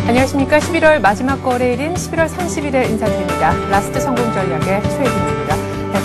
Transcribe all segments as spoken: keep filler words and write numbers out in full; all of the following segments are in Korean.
안녕하십니까. 십일월 마지막 거래일인 십일월 삼십일에 인사드립니다. 라스트 성공 전략의 최혜진입니다.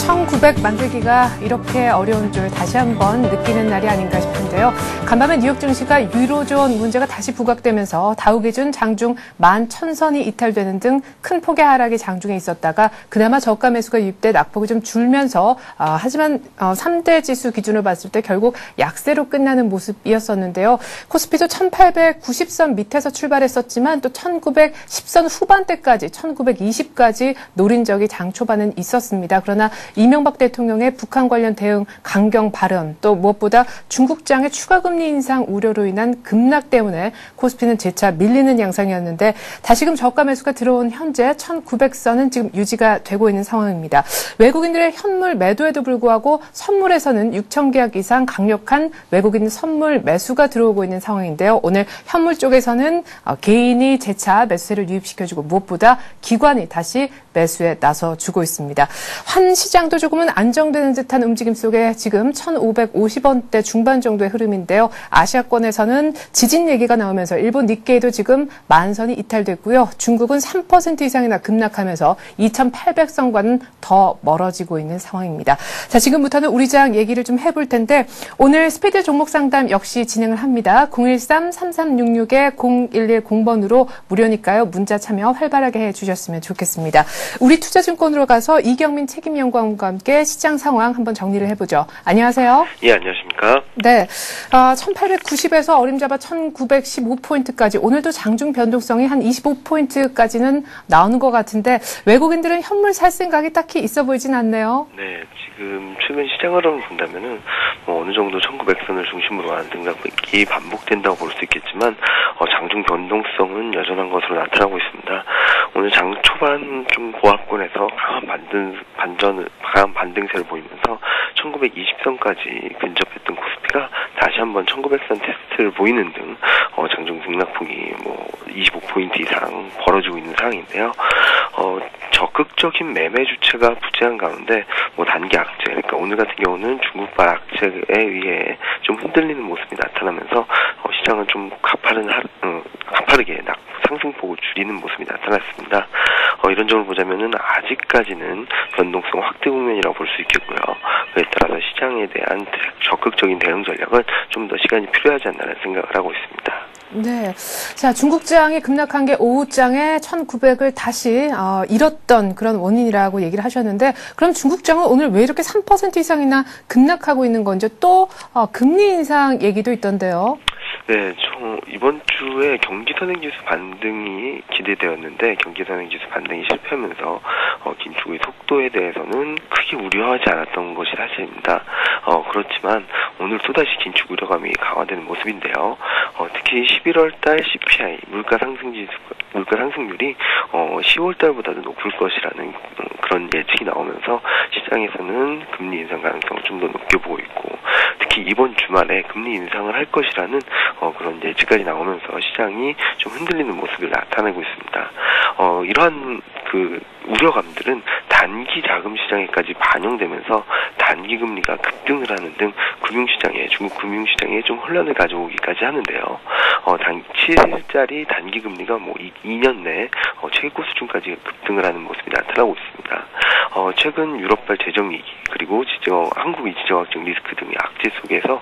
천구백 만들기가 이렇게 어려운 줄 다시 한번 느끼는 날이 아닌가 싶은데요. 간밤에 뉴욕 증시가 유로존 문제가 다시 부각되면서 다우 기준 장중 만 천선이 이탈되는 등 큰 폭의 하락이 장중에 있었다가 그나마 저가 매수가 유입돼 낙폭이 좀 줄면서 어, 하지만 어, 삼 대 지수 기준으로 봤을 때 결국 약세로 끝나는 모습이었었는데요. 코스피도 천팔백구십 선 밑에서 출발했었지만 또 천구백십 선 후반대까지 천구백이십까지 노린 적이 장 초반은 있었습니다. 그러나 이명박 대통령의 북한 관련 대응 강경 발언, 또 무엇보다 중국장의 추가 금리 인상 우려로 인한 급락 때문에 코스피는 재차 밀리는 양상이었는데 다시금 저가 매수가 들어온 현재 천구백 선은 지금 유지가 되고 있는 상황입니다. 외국인들의 현물 매도에도 불구하고 선물에서는 육천 계약 이상 강력한 외국인 선물 매수가 들어오고 있는 상황인데요. 오늘 현물 쪽에서는 개인이 재차 매수세를 유입시켜주고 무엇보다 기관이 다시 매수에 나서주고 있습니다. 환 시장도 조금은 안정되는 듯한 움직임 속에 지금 천오백오십 원대 중반 정도의 흐름인데요. 아시아권에서는 지진 얘기가 나오면서 일본 니케이도 지금 만선이 이탈됐고요. 중국은 삼 퍼센트 이상이나 급락하면서 이천팔백 선과는 더 멀어지고 있는 상황입니다. 자, 지금부터는 우리 장 얘기를 좀 해볼 텐데 오늘 스피드 종목 상담 역시 진행을 합니다. 공일삼 삼삼육육 공일일공 번으로 무료니까요. 문자 참여 활발하게 해주셨으면 좋겠습니다. 우리 투자증권으로 가서 이경민 책임연구원과 함께 시장 상황 한번 정리를 해보죠. 안녕하세요. 예, 안녕하십니까. 네, 어, 천팔백구십에서 어림잡아 천구백십오 포인트까지 오늘도 장중 변동성이 한 이십오 포인트까지는 나오는 것 같은데 외국인들은 현물 살 생각이 딱히 있어 보이진 않네요. 네, 지금 최근 시장 흐름을 본다면은 뭐 어느 정도 천구백 선을 중심으로 하는 등락이 반복된다고 볼 수 있겠지만 어, 장중 변동성은 여전한 것으로 나타나고 있습니다. 오늘 장 초반 좀 고압권에서 강한 반등, 반전을, 강한 반등세를 보이면서 천구백이십 선까지 근접했던 코스피가 다시 한번 천구백 선 테스트를 보이는 등 어, 장중 등락폭이 뭐 이십오 포인트 이상 벌어지고 있는 상황인데요. 어, 적극적인 매매 주체가 부재한 가운데 뭐 단기 악재, 그러니까 오늘 같은 경우는 중국발 악재에 의해 좀 흔들리는 모습이 나타나면서 어, 시장은 좀 가파른 하, 어, 가파르게 낙, 상승폭을 줄이는 모습이 나타났습니다. 어, 이런 점을 보자면은 아직까지는 변동성 확대 국면이라고 볼 수 있겠고요. 그에 따라서 시장에 대한 적극적인 대응 전략은 좀 더 시간이 필요하지 않나라는 생각을 하고 있습니다. 네. 자, 중국장이 급락한 게 오후장에 천구백을 다시 어, 잃었던 그런 원인이라고 얘기를 하셨는데 그럼 중국장은 오늘 왜 이렇게 삼 퍼센트 이상이나 급락하고 있는 건지 또 어, 금리 인상 얘기도 있던데요. 네, 저 이번 주에 경기선행지수 반등이 기대되었는데 경기선행지수 반등이 실패하면서 어, 긴축의 속도에 대해서는 크게 우려하지 않았던 것이 사실입니다. 어, 그렇지만 오늘 또다시 긴축 우려감이 강화되는 모습인데요. 어, 특히 십일월 달 씨피아이 물가 상승지수 물가 상승률이 어, 시월 달보다도 높을 것이라는 음, 그런 예측이 나오면서 시장에서는 금리 인상 가능성을 좀 더 높게 보고 있고 특히 이번 주말에 금리 인상을 할 것이라는 어, 그런 예측까지 나오면서 시장이 좀 흔들리는 모습을 나타내고 있습니다. 어, 이러한 그 우려감들은 단기 자금 시장에까지 반영되면서 단기 금리가 급등을 하는 등 금융시장에 중국 금융시장에 좀 혼란을 가져오기까지 하는데요. 어, 단 칠 일짜리 단기 금리가 뭐 이 년 내에 어, 최고 수준까지 급등을 하는 모습이 나타나고 있습니다. 어, 최근 유럽발 재정 위기 그리고 지정 한국의 지정학적 리스크 등의 악재 속에서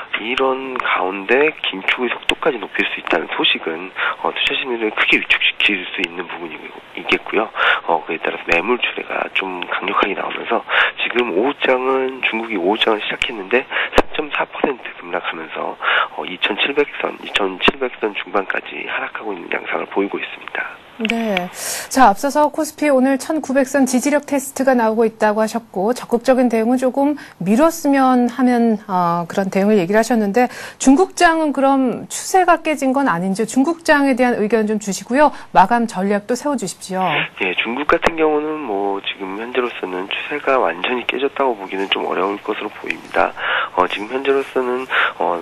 이런 가운데 긴축의 속도까지 높일 수 있다는 소식은 어, 투자 심리를 크게 위축시킬 수 있는 부분이겠고요. 어, 그에 따라서 매물 출회가 좀 강력하게 나오면서 지금 오후장은 중국이 오후장을 시작했는데 삼 점 사 퍼센트 급락하면서 어, 이천칠백 선, 이천칠백 선 중반까지 하락하고 있는 양상을 보이고 있습니다. 네. 자, 앞서서 코스피 오늘 천구백 선 지지력 테스트가 나오고 있다고 하셨고 적극적인 대응은 조금 미뤘으면 하면 어, 그런 대응을 얘기를 하셨는데 중국장은 그럼 추세가 깨진 건 아닌지 중국장에 대한 의견 좀 주시고요. 마감 전략도 세워주십시오. 예, 중국 같은 경우는 뭐 지금 현재로서는 추세가 완전히 깨졌다고 보기는 좀 어려울 것으로 보입니다. 어, 지금 현재로서는 어,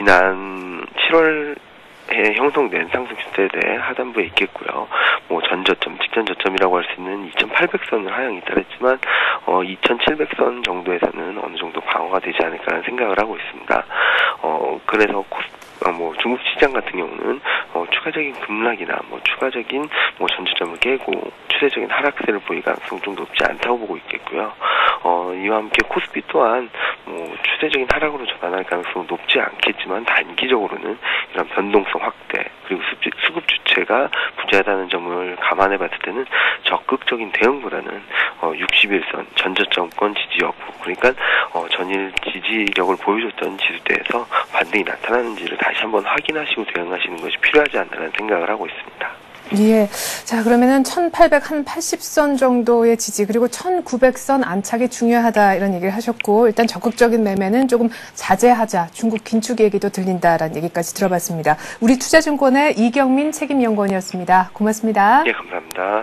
지난 칠월 에 형성된 상승 추세에 대해 하단부에 있겠고요. 뭐 전저점, 직전 저점이라고 할 수 있는 이천팔백 선을 하향 이탈했지만 어, 이천칠백 선 정도에서는 어느 정도 방어가 되지 않을까라는 생각을 하고 있습니다. 어, 그래서 코스 어, 뭐 중국 시장 같은 경우는 어, 추가적 추가적인 급락이나 뭐 추가적인 뭐 전저점을 깨고 추세적인 하락세를 보일 가능성은 좀 높지 않다고 보고 있겠고요. 어, 이와 함께 코스피 또한 뭐 추세적인 하락으로 전환할 가능성은 높지 않겠지만 단기적으로는 이런 변동성 확대 그리고 수급, 수급 주체가 부재하다는 점을 감안해 봤을 때는 적극적인 대응보다는 어, 육십 일선 전저점권 지지 여부 그러니까 어, 전일 지지력을 보여줬던 지수대에서 반등이 나타나는지를 다시 한번 확인하시고 대응하시는 것이 필요하지 않나라는 생각을 하고 있습니다. 예. 자, 그러면은 천팔백팔십 선 정도의 지지, 그리고 천구백 선 안착이 중요하다, 이런 얘기를 하셨고, 일단 적극적인 매매는 조금 자제하자, 중국 긴축 얘기도 들린다라는 얘기까지 들어봤습니다. 우리 투자증권의 이경민 책임연구원이었습니다. 고맙습니다. 예, 감사합니다.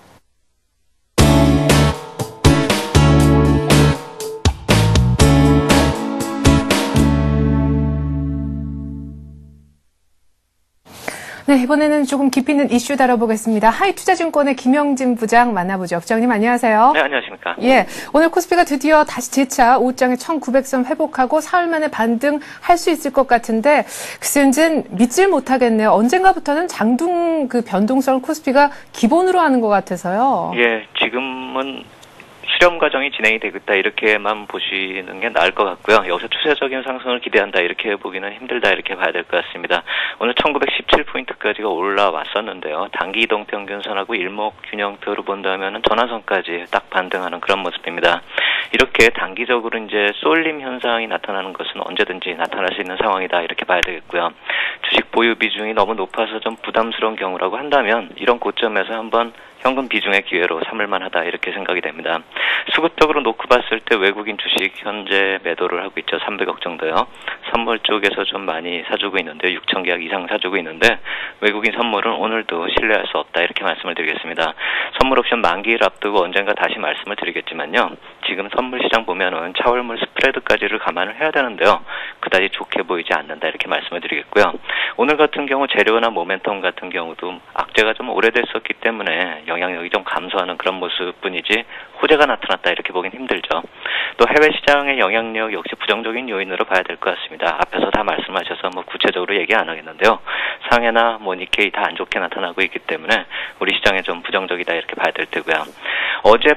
네, 이번에는 조금 깊이 있는 이슈 다뤄보겠습니다. 하이투자증권의 김영진 부장 만나보죠. 부장님 안녕하세요. 네, 안녕하십니까. 예, 오늘 코스피가 드디어 다시 재차 오후장에 천구백 선 회복하고 사흘 만에 반등할 수 있을 것 같은데 글쎄 이제 믿질 못하겠네요. 언젠가부터는 장중 그 변동성을 코스피가 기본으로 하는 것 같아서요. 예, 지금은 실험 과정이 진행이 되고 있다 이렇게만 보시는 게 나을 것 같고요. 여기서 추세적인 상승을 기대한다 이렇게 보기는 힘들다 이렇게 봐야 될 것 같습니다. 오늘 천구백십칠 포인트까지가 올라왔었는데요. 단기 이동 평균선하고 일목균형표로 본다면 전환선까지 딱 반등하는 그런 모습입니다. 이렇게 단기적으로 이제 쏠림 현상이 나타나는 것은 언제든지 나타날 수 있는 상황이다 이렇게 봐야 되겠고요. 주식 보유 비중이 너무 높아서 좀 부담스러운 경우라고 한다면 이런 고점에서 한번 현금 비중의 기회로 삼을 만하다 이렇게 생각이 됩니다. 수급적으로 놓고 봤을 때 외국인 주식 현재 매도를 하고 있죠. 삼백억 정도요. 선물 쪽에서 좀 많이 사주고 있는데 육천 계약 이상 사주고 있는데 외국인 선물은 오늘도 신뢰할 수 없다 이렇게 말씀을 드리겠습니다. 선물 옵션 만기를 앞두고 언젠가 다시 말씀을 드리겠지만요. 지금 선물 시장 보면은 차월물 스프레드까지를 감안을 해야 되는데요. 그다지 좋게 보이지 않는다 이렇게 말씀을 드리겠고요. 오늘 같은 경우 재료나 모멘텀 같은 경우도 악재가 좀 오래됐었기 때문에 영향력이 좀 감소하는 그런 모습뿐이지 호재가 나타났다 이렇게 보긴 힘들죠. 또 해외 시장의 영향력 역시 부정적인 요인으로 봐야 될 것 같습니다. 앞에서 다 말씀하셔서 뭐 구체적으로 얘기 안 하겠는데요. 상해나 뭐 니케이 다 안 좋게 나타나고 있기 때문에 우리 시장에 좀 부정적이다 이렇게 봐야 될 테고요. 어제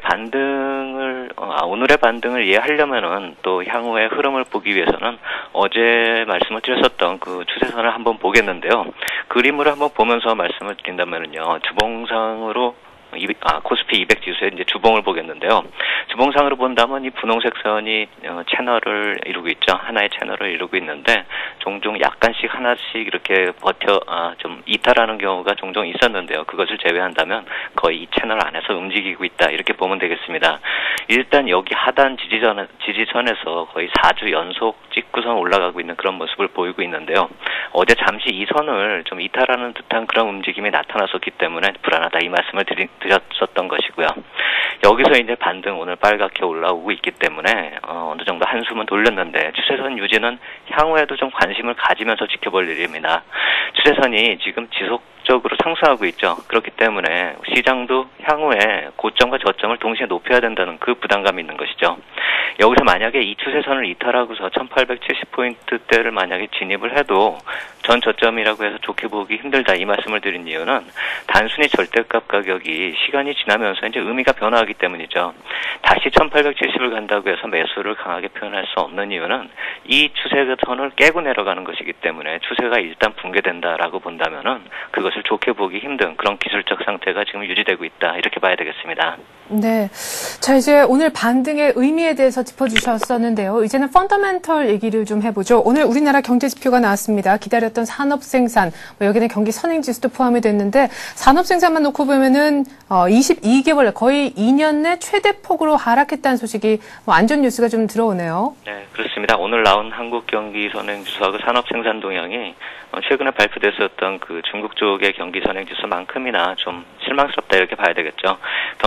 반등을 아, 오늘의 반등을 이해하려면은 또 향후의 흐름을 보기 위해서는 어제 말씀을 드렸었던 그 추세선을 한번 보겠는데요. 그림을 한번 보면서 말씀을 드린다면은요. 주봉상으로 아, 코스피 이백 지수의 이제 주봉을 보겠는데요. 주봉상으로 본다면 이 분홍색 선이 어, 채널을 이루고 있죠. 하나의 채널을 이루고 있는데 종종 약간씩 하나씩 이렇게 버텨 아, 좀 이탈하는 경우가 종종 있었는데요. 그것을 제외한다면 거의 이 채널 안에서 움직이고 있다 이렇게 보면 되겠습니다. 일단 여기 하단 지지선 지지선에서 거의 사 주 연속 찍고선 올라가고 있는 그런 모습을 보이고 있는데요. 어제 잠시 이 선을 좀 이탈하는 듯한 그런 움직임이 나타났었기 때문에 불안하다 이 말씀을 드린. 드렸었던 것이고요. 여기서 이제 반등 오늘 빨갛게 올라오고 있기 때문에 어, 어느 정도 한숨은 돌렸는데 추세선 유지는 향후에도 좀 관심을 가지면서 지켜볼 일입니다. 추세선이 지금 지속적으로 상승하고 있죠. 그렇기 때문에 시장도 향후에 고점과 저점을 동시에 높여야 된다는 그 부담감이 있는 것이죠. 여기서 만약에 이 추세선을 이탈하고서 천팔백칠십 포인트대를 만약에 진입을 해도 전 저점이라고 해서 좋게 보기 힘들다 이 말씀을 드린 이유는 단순히 절대값 가격이 시간이 지나면서 이제 의미가 변화하기 때문이죠. 다시 천팔백칠십을 간다고 해서 매수를 강하게 표현할 수 없는 이유는 이 추세선을 깨고 내려가는 것이기 때문에 추세가 일단 붕괴된다라고 본다면은 그것을 좋게 보기 힘든 그런 기술적 상태가 지금 유지되고 있다 이렇게 봐야 되겠습니다. 네, 자 이제 오늘 반등의 의미에 대해서 짚어주셨었는데요. 이제는 펀더멘털 얘기를 좀 해보죠. 오늘 우리나라 경제 지표가 나왔습니다. 기다렸던 산업 생산, 뭐 여기는 경기 선행 지수도 포함이 됐는데 산업 생산만 놓고 보면은 어, 이십이 개월 거의 이 년 내 최대 폭으로 하락했다는 소식이 뭐 안 좋은 뉴스가 좀 들어오네요. 네, 그렇습니다. 오늘 나온 한국 경기 선행 지수하고 산업 생산 동향이 어, 최근에 발표됐었던 그 중국 쪽의 경기 선행 지수만큼이나 좀 실망스럽다 이렇게 봐야 되겠죠. 경기 선행 지수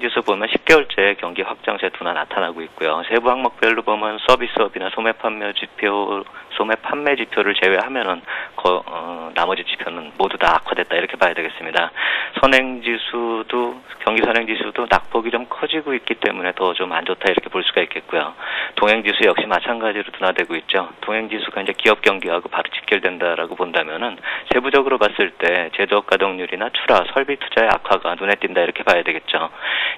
지수 보면 십 개월째 경기 확장세 둔화 나타나고 있고요. 세부 항목별로 보면 서비스업이나 소매 판매 지표, 소매 판매 지표를 제외하면은 거, 어, 나머지 지표는 모두 다 악화됐다 이렇게 봐야 되겠습니다. 선행지수도 경기 선행지수도 낙폭이 좀 커지고 있기 때문에 더 좀 안 좋다 이렇게 볼 수가 있겠고요. 동행지수 역시 마찬가지로 둔화되고 있죠. 동행지수가 이제 기업 경기하고 바로 직결된다라고 본다면은 세부적으로 봤을 때 제조업 가동률이나 출하, 설비 투자의 악화가 눈에 띈다 이렇게 봐야 되겠죠.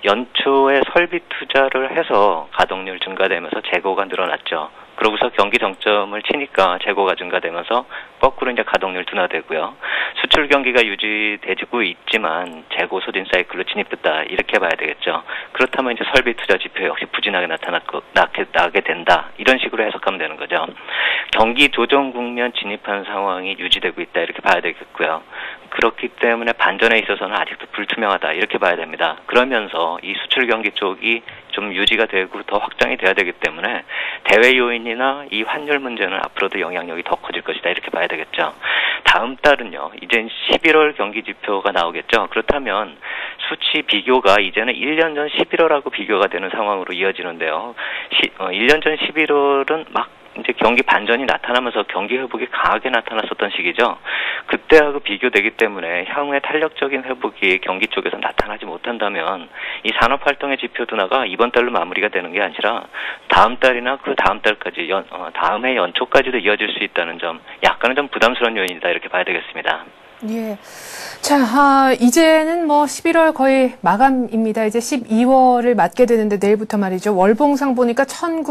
연초에 설비 투자를 해서 가동률 증가되면서 재고가 늘어났죠. 그러고서 경기 정점을 치니까 재고가 증가되면서 거꾸로 이제 가동률 둔화되고요. 수출 경기가 유지되고 있지만 재고 소진 사이클로 진입됐다 이렇게 봐야 되겠죠. 그렇다면 이제 설비 투자 지표 역시 부진하게 나타났고 나게, 나게 된다 이런 식으로 해석하면 되는 거죠. 경기 조정 국면 진입한 상황이 유지되고 있다 이렇게 봐야 되겠고요. 그렇기 때문에 반전에 있어서는 아직도 불투명하다 이렇게 봐야 됩니다. 그러면서 이 수출 경기 쪽이 좀 유지가 되고 더 확장이 돼야 되기 때문에 대외 요인이나 이 환율 문제는 앞으로도 영향력이 더 커질 것이다 이렇게 봐야 되겠죠. 다음 달은요. 이제 십일월 경기 지표가 나오겠죠. 그렇다면 수치 비교가 이제는 일 년 전 십일월하고 비교가 되는 상황으로 이어지는데요. 시, 어, 일 년 전 십일월은 막 이제 경기 반전이 나타나면서 경기 회복이 강하게 나타났었던 시기죠. 그때하고 비교되기 때문에 향후에 탄력적인 회복이 경기 쪽에서 나타나지 못한다면 이 산업활동의 지표 둔화가 이번 달로 마무리가 되는 게 아니라 다음 달이나 그 다음 달까지 연, 어, 다음 해 연초까지도 이어질 수 있다는 점 약간은 좀 부담스러운 요인이다 이렇게 봐야 되겠습니다. 예. 자, 아, 이제는 뭐 십일월 거의 마감입니다. 이제 십이월을 맞게 되는데 내일부터 말이죠. 월봉상 보니까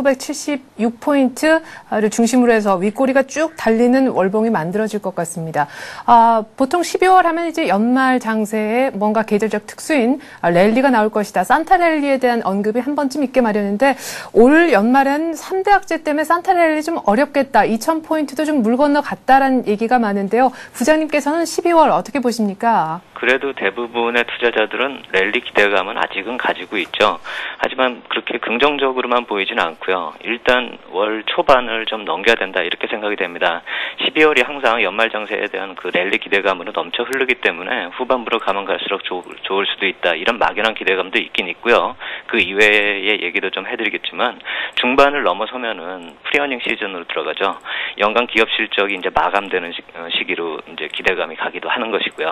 천구백칠십육 포인트를 중심으로 해서 윗꼬리가 쭉 달리는 월봉이 만들어질 것 같습니다. 아, 보통 십이월 하면 이제 연말 장세에 뭔가 계절적 특수인 랠리가 나올 것이다. 산타 랠리에 대한 언급이 한 번쯤 있게 마련인데 올 연말엔 삼 대 악재 때문에 산타 랠리 좀 어렵겠다. 이천 포인트도 좀 물 건너 갔다라는 얘기가 많은데요. 부장님께서는 십이월 어떻게 보십니까? 그래도 대부분의 투자자들은 랠리 기대감은 아직은 가지고 있죠. 하지만 그렇게 긍정적으로만 보이지는 않고요. 일단 월 초반을 좀 넘겨야 된다 이렇게 생각이 됩니다. 십이월이 항상 연말 장세에 대한 그 랠리 기대감으로 넘쳐 흐르기 때문에 후반부로 가면 갈수록 좋, 좋을 수도 있다. 이런 막연한 기대감도 있긴 있고요. 그 이외의 얘기도 좀 해드리겠지만 중반을 넘어서면은 프리어닝 시즌으로 들어가죠. 연간 기업 실적이 이제 마감되는 시, 시기로 이제 기대감이 가기도 하는 것이고요.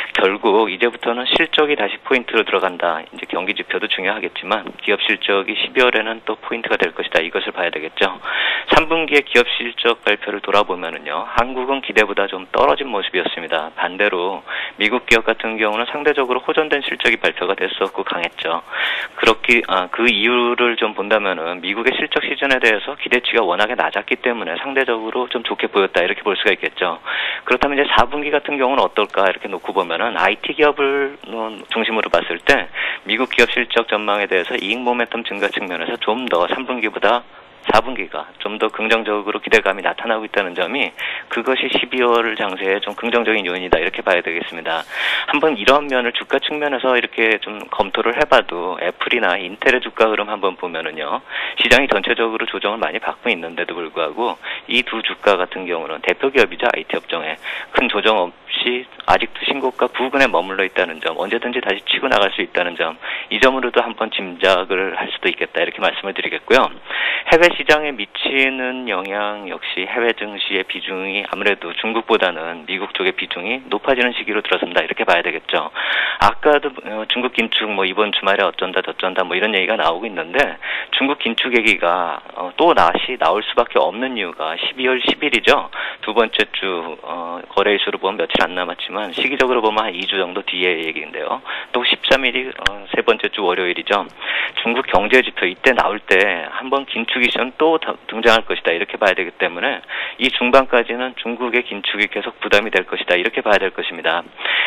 결국 이제부터는 실적이 다시 포인트로 들어간다. 이제 경기 지표도 중요하겠지만 기업 실적이 십이월에는 또 포인트가 될 것이다. 이것을 봐야 되겠죠. 삼 분기의 기업 실적 발표를 돌아보면은요. 한국은 기대보다 좀 떨어진 모습이었습니다. 반대로 미국 기업 같은 경우는 상대적으로 호전된 실적이 발표가 됐었고 강했죠. 그렇기 아, 그 이유를 좀 본다면은 미국의 실적 시즌에 대해서 기대치가 워낙에 낮았기 때문에 상대적으로 좀 좋게 보였다. 이렇게 볼 수가 있겠죠. 그렇다면 이제 사 분기 같은 경우는 어떨까 이렇게 놓고 보면은 아이티 기업을 중심으로 봤을 때 미국 기업 실적 전망에 대해서 이익 모멘텀 증가 측면에서 좀 더 삼 분기보다 사 분기가 좀 더 긍정적으로 기대감이 나타나고 있다는 점이 그것이 십이월 장세에 좀 긍정적인 요인이다 이렇게 봐야 되겠습니다. 한번 이런 면을 주가 측면에서 이렇게 좀 검토를 해봐도 애플이나 인텔의 주가 흐름 한번 보면은요. 시장이 전체적으로 조정을 많이 받고 있는데도 불구하고 이 두 주가 같은 경우는 대표 기업이자 아이티 업종에 큰 조정 없이 아직도 신고가 부근에 머물러 있다는 점, 언제든지 다시 치고 나갈 수 있다는 점, 이 점으로도 한번 짐작을 할 수도 있겠다 이렇게 말씀을 드리겠고요. 해외 시장에 미치는 영향 역시 해외 증시의 비중이 아무래도 중국보다는 미국 쪽의 비중이 높아지는 시기로 들어선다 이렇게 봐야 되겠죠. 아까도 중국 긴축 뭐 이번 주말에 어쩐다 저쩐다 뭐 이런 얘기가 나오고 있는데 중국 긴축 얘기가 또 다시 나올 수밖에 없는 이유가 십이월 십일이죠. 두 번째 주 어, 거래일수로 보면 며칠 안 남았지만 시기적으로 보면 한 이 주 정도 뒤의 얘기인데요. 또 십삼 일이 어, 세 번째 주 월요일이죠. 중국 경제 지표 이때 나올 때 한번 긴축 이슈는 또 등장할 것이다 이렇게 봐야 되기 때문에 이 중반까지는 중국의 긴축이 계속 부담이 될 것이다 이렇게 봐야 될 것입니다.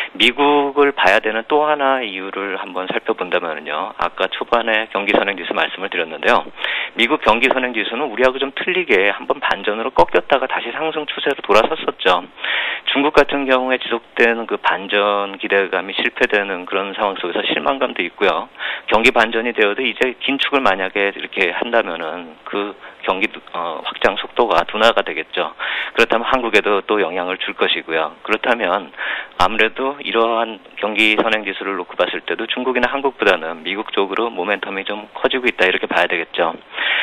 미국을 봐야 되는 또 하나 이유를 한번 살펴본다면요. 아까 초반에 경기 선행지수 말씀을 드렸는데요. 미국 경기 선행지수는 우리하고 좀 틀리게 한번 반전으로 꺾였다가 다시 상승 추세로 돌아섰었죠. 중국 같은 경우에 지속되는 그 반전 기대감이 실패되는 그런 상황 속에서 실망감도 있고요. 경기 반전이 되어도 이제 긴축을 만약에 이렇게 한다면은 그 경기 어, 확장 속도가 둔화가 되겠죠. 그렇다면 한국에도 또 영향을 줄 것이고요. 그렇다면 아무래도 이러한 경기 선행 지수를 놓고 봤을 때도 중국이나 한국보다는 미국 쪽으로 모멘텀이 좀 커지고 있다 이렇게 봐야 되겠죠.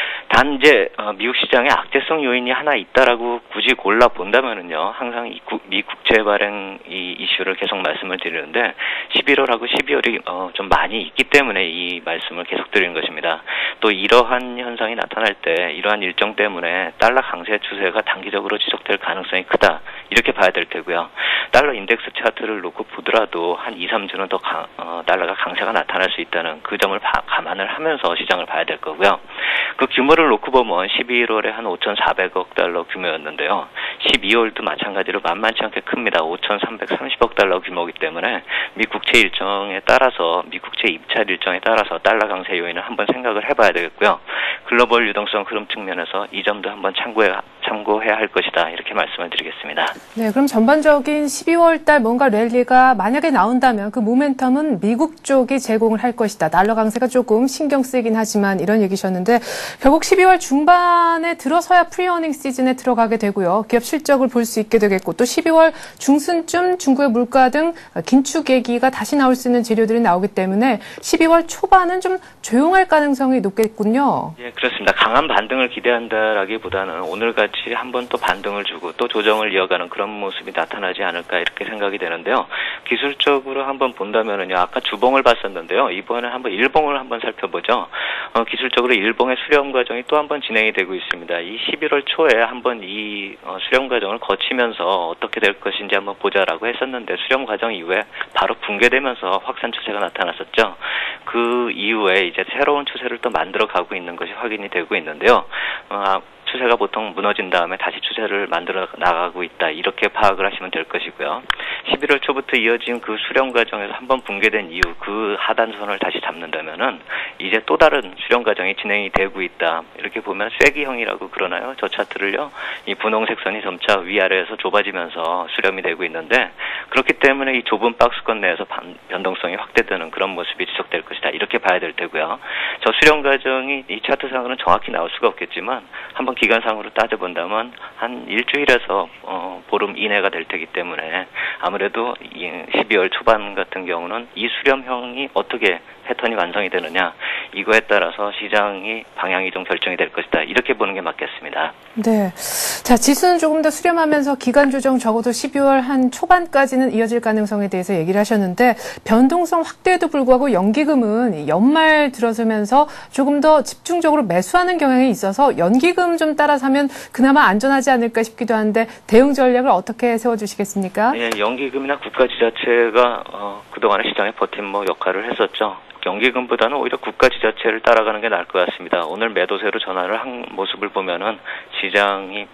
단 이제 미국 시장에 악재성 요인이 하나 있다라고 굳이 골라 본다면은요, 항상 이 구, 미 국채 발행 이 이슈를 계속 말씀을 드리는데 십일월하고 십이월이 어, 좀 많이 있기 때문에 이 말씀을 계속 드리는 것입니다. 또 이러한 현상이 나타날 때 이러한 일정 때문에 달러 강세 추세가 단기적으로 지속될 가능성이 크다 이렇게 봐야 될 테고요. 달러 인덱스 차트를 놓고 보더라도 한 이, 삼 주는 더 강, 어, 달러가 강세가 나타날 수 있다는 그 점을 바, 감안을 하면서 시장을 봐야 될 거고요. 그 규모를 놓고 보면 십이월에 한 오천사백억 달러 규모였는데요. 십이월도 마찬가지로 만만치 않게 큽니다. 오천삼백삼십억 달러 규모이기 때문에 미 국채 일정에 따라서 미 국채 입찰 일정에 따라서 달러 강세 요인을 한번 생각을 해봐야 되겠고요. 글로벌 유동성 흐름 측면에서 이 점도 한번 참고해, 참고해야 할 것이다 이렇게 말씀을 드리겠습니다. 네, 그럼 전반적인 십이월 달 뭔가 랠리가 만약에 나온다면 그 모멘텀은 미국 쪽이 제공을 할 것이다. 달러 강세가 조금 신경 쓰이긴 하지만 이런 얘기셨는데 결국 십이월 중반에 들어서야 프리어닝 시즌에 들어가게 되고요. 기업 실적을 볼 수 있게 되겠고 또 십이월 중순쯤 중국의 물가 등 긴축 얘기가 다시 나올 수 있는 재료들이 나오기 때문에 십이월 초반은 좀 조용할 가능성이 높겠군요. 예, 그렇습니다. 강한 반등을 기대한다라기보다는 오늘같이 한번 또 반등을 주고 또 조정을 이어가는 그런 모습이 나타나지 않을까 이렇게 생각이 되는데요. 기술적으로 한번 본다면은요, 아까 주봉을 봤었는데요. 이번에 한번 일봉을 한번 살펴보죠. 어, 기술적으로 일봉의 수렴 과정이 또 한번 진행이 되고 있습니다. 이 십일월 초에 한번 이 어, 수렴 과정을 거치면서 어떻게 될 것인지 한번 보자라고 했었는데 수렴 과정 이후에 바로 붕괴되면서 확산 추세가 나타났었죠. 그 이후에 이제 새로운 추세를 또 만들어 가고 있는 것이 확인이 되고 있는데요. 어, 추세가 보통 무너진 다음에 다시 추세를 만들어 나가고 있다 이렇게 파악을 하시면 될 것이고요. 십일월 초부터 이어진 그 수렴 과정에서 한번 붕괴된 이후 그 하단선을 다시 잡는다면은 이제 또 다른 수렴 과정이 진행이 되고 있다 이렇게 보면 쐐기형이라고 그러나요? 저 차트를요, 이 분홍색 선이 점차 위아래에서 좁아지면서 수렴이 되고 있는데 그렇기 때문에 이 좁은 박스권 내에서 반, 변동성이 확대되는 그런 모습이 지속될 것이다 이렇게 봐야 될 테고요. 저 수렴 과정이 이 차트상으로는 정확히 나올 수가 없겠지만 한번 기간상으로 따져본다면 한 일주일에서 어, 보름 이내가 될 테기 때문에 아무래도 이 십이월 초반 같은 경우는 이 수렴형이 어떻게 패턴이 완성이 되느냐 이거에 따라서 시장이 방향이 좀 결정이 될 것이다 이렇게 보는 게 맞겠습니다. 네, 자 지수는 조금 더 수렴하면서 기간 조정 적어도 십이월 한 초반까지는 이어질 가능성에 대해서 얘기를 하셨는데 변동성 확대에도 불구하고 연기금은 연말 들어서면서 조금 더 집중적으로 매수하는 경향이 있어서 연기금 좀 따라 사면 그나마 안전하지 않을까 싶기도 한데 대응 전략을 어떻게 세워주시겠습니까? 네, 연기금이나 국가지자체가 어, 그동안의 시장의 버팀목 역할을 했었죠. 연기금보다는 오히려 국가지자체를 따라가는 게 나을 것 같습니다. 오늘 매도세로 전환을 한 모습을 보면은 시장이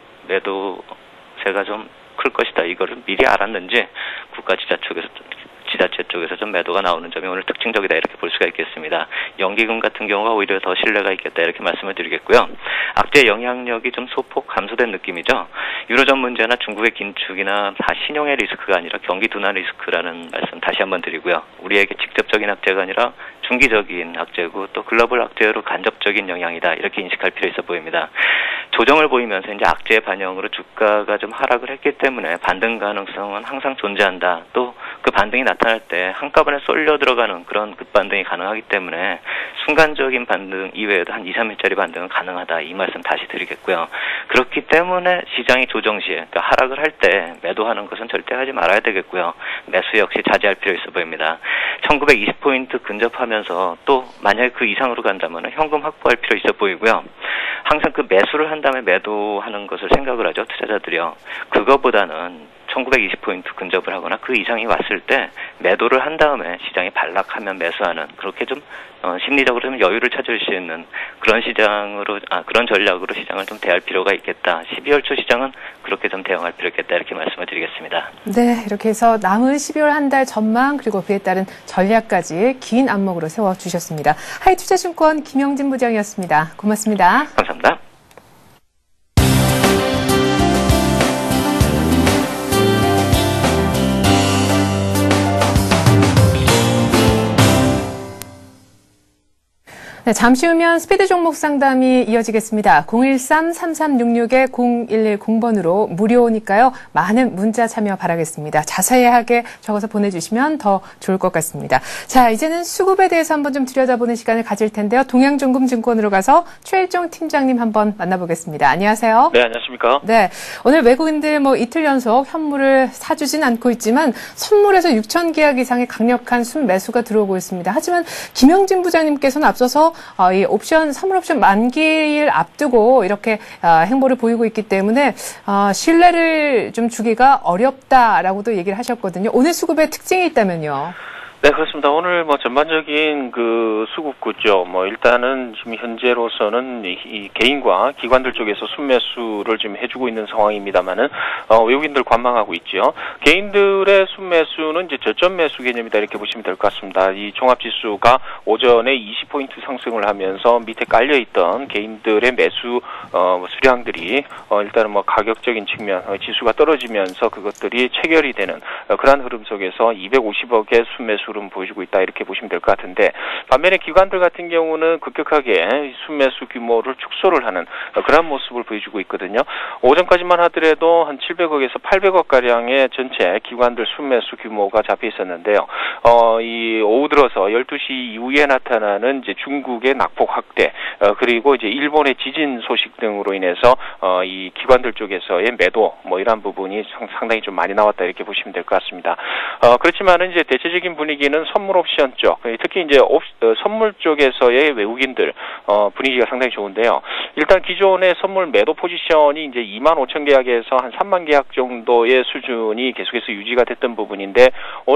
매도세가 좀 클 것이다. 이거를 미리 알았는지 국가지자 쪽에서 지자체 쪽에서 좀 매도가 나오는 점이 오늘 특징적이다 이렇게 볼 수가 있겠습니다. 연기금 같은 경우가 오히려 더 신뢰가 있겠다 이렇게 말씀을 드리겠고요. 악재 영향력이 좀 소폭 감소된 느낌이죠. 유로존 문제나 중국의 긴축이나 다 신용의 리스크가 아니라 경기 둔화 리스크라는 말씀 다시 한번 드리고요. 우리에게 직접적인 악재가 아니라 중기적인 악재고 또 글로벌 악재로 간접적인 영향이다 이렇게 인식할 필요 있어 보입니다. 조정을 보이면서 이제 악재 반영으로 주가가 좀 하락을 했기 때문에 반등 가능성은 항상 존재한다. 또 그 반등이 나타날 때 한꺼번에 쏠려 들어가는 그런 급반등이 가능하기 때문에 순간적인 반등 이외에도 한 이, 삼 일짜리 반등은 가능하다 이 말씀 다시 드리겠고요. 그렇기 때문에 시장이 조정 시에 그러니까 하락을 할 때 매도하는 것은 절대 하지 말아야 되겠고요. 매수 역시 자제할 필요 있어 보입니다. 천구백이십 포인트 근접하면서 또 만약에 그 이상으로 간다면 현금 확보할 필요 있어 보이고요. 항상 그 매수를 한 다음에 매도하는 것을 생각을 하죠. 투자자들이요. 그거보다는 천구백이십 포인트 근접을 하거나 그 이상이 왔을 때 매도를 한 다음에 시장이 반락하면 매수하는 그렇게 좀 어, 심리적으로 좀 여유를 찾을 수 있는 그런 시장으로 아 그런 전략으로 시장을 좀 대할 필요가 있겠다. 십이월 초 시장은 그렇게 좀 대응할 필요 있겠다 이렇게 말씀을 드리겠습니다. 네, 이렇게 해서 남은 십이월 한 달 전망 그리고 그에 따른 전략까지 긴 안목으로 세워주셨습니다. 하이투자증권 김영진 부장이었습니다. 고맙습니다. 감사합니다. 네, 잠시 후면 스피드 종목 상담이 이어지겠습니다. 공일삼 삼삼육육 공일일공 번으로 무료니까요. 많은 문자 참여 바라겠습니다. 자세하게 적어서 보내주시면 더 좋을 것 같습니다. 자, 이제는 수급에 대해서 한번 좀 들여다보는 시간을 가질 텐데요. 동양종금증권으로 가서 최일종 팀장님 한번 만나보겠습니다. 안녕하세요. 네, 안녕하십니까. 네, 오늘 외국인들 뭐 이틀 연속 현물을 사주진 않고 있지만 선물에서 육천 계약 이상의 강력한 순매수가 들어오고 있습니다. 하지만 김영진 부장님께서는 앞서서 어, 이 옵션, 선물 옵션 만기일 앞두고 이렇게 어, 행보를 보이고 있기 때문에 어, 신뢰를 좀 주기가 어렵다라고도 얘기를 하셨거든요. 오늘 수급에 특징이 있다면요. 네, 그렇습니다. 오늘 뭐 전반적인 그 수급 구조, 뭐 일단은 지금 현재로서는 이, 이 개인과 기관들 쪽에서 순매수를 지금 해주고 있는 상황입니다만은 어, 외국인들 관망하고 있죠. 개인들의 순매수는 이제 저점 매수 개념이다 이렇게 보시면 될 것 같습니다. 이 종합지수가 오전에 이십 포인트 상승을 하면서 밑에 깔려있던 개인들의 매수 어, 수량들이 어, 일단은 뭐 가격적인 측면 어, 지수가 떨어지면서 그것들이 체결이 되는 어, 그러한 흐름 속에서 이백오십억의 순매수 보여주고 있다 이렇게 보시면 될 것 같은데, 반면에 기관들 같은 경우는 급격하게 순매수 규모를 축소를 하는 그런 모습을 보여주고 있거든요. 오전까지만 하더라도 한 칠백억에서 팔백억 가량의 전체 기관들 순매수 규모가 잡혀 있었는데요. 어, 이 오후 들어서 열두 시 이후에 나타나는 이제 중국의 낙폭 확대, 어, 그리고 이제 일본의 지진 소식 등으로 인해서 어, 이 기관들 쪽에서의 매도 뭐 이런 부분이 상당히 좀 많이 나왔다 이렇게 보시면 될 것 같습니다. 어, 그렇지만은 이제 대체적인 분위기 는 선물 옵션 쪽, 특히 이제 옵, 어, 선물 쪽에서의 외국인들 어, 분위기가 상당히 좋은데요. 일단 기존의 선물 매도 포지션이 이제 이만 오천 계약에서 한 삼만 계약 정도의 수준이 계속해서 유지가 됐던 부분인데,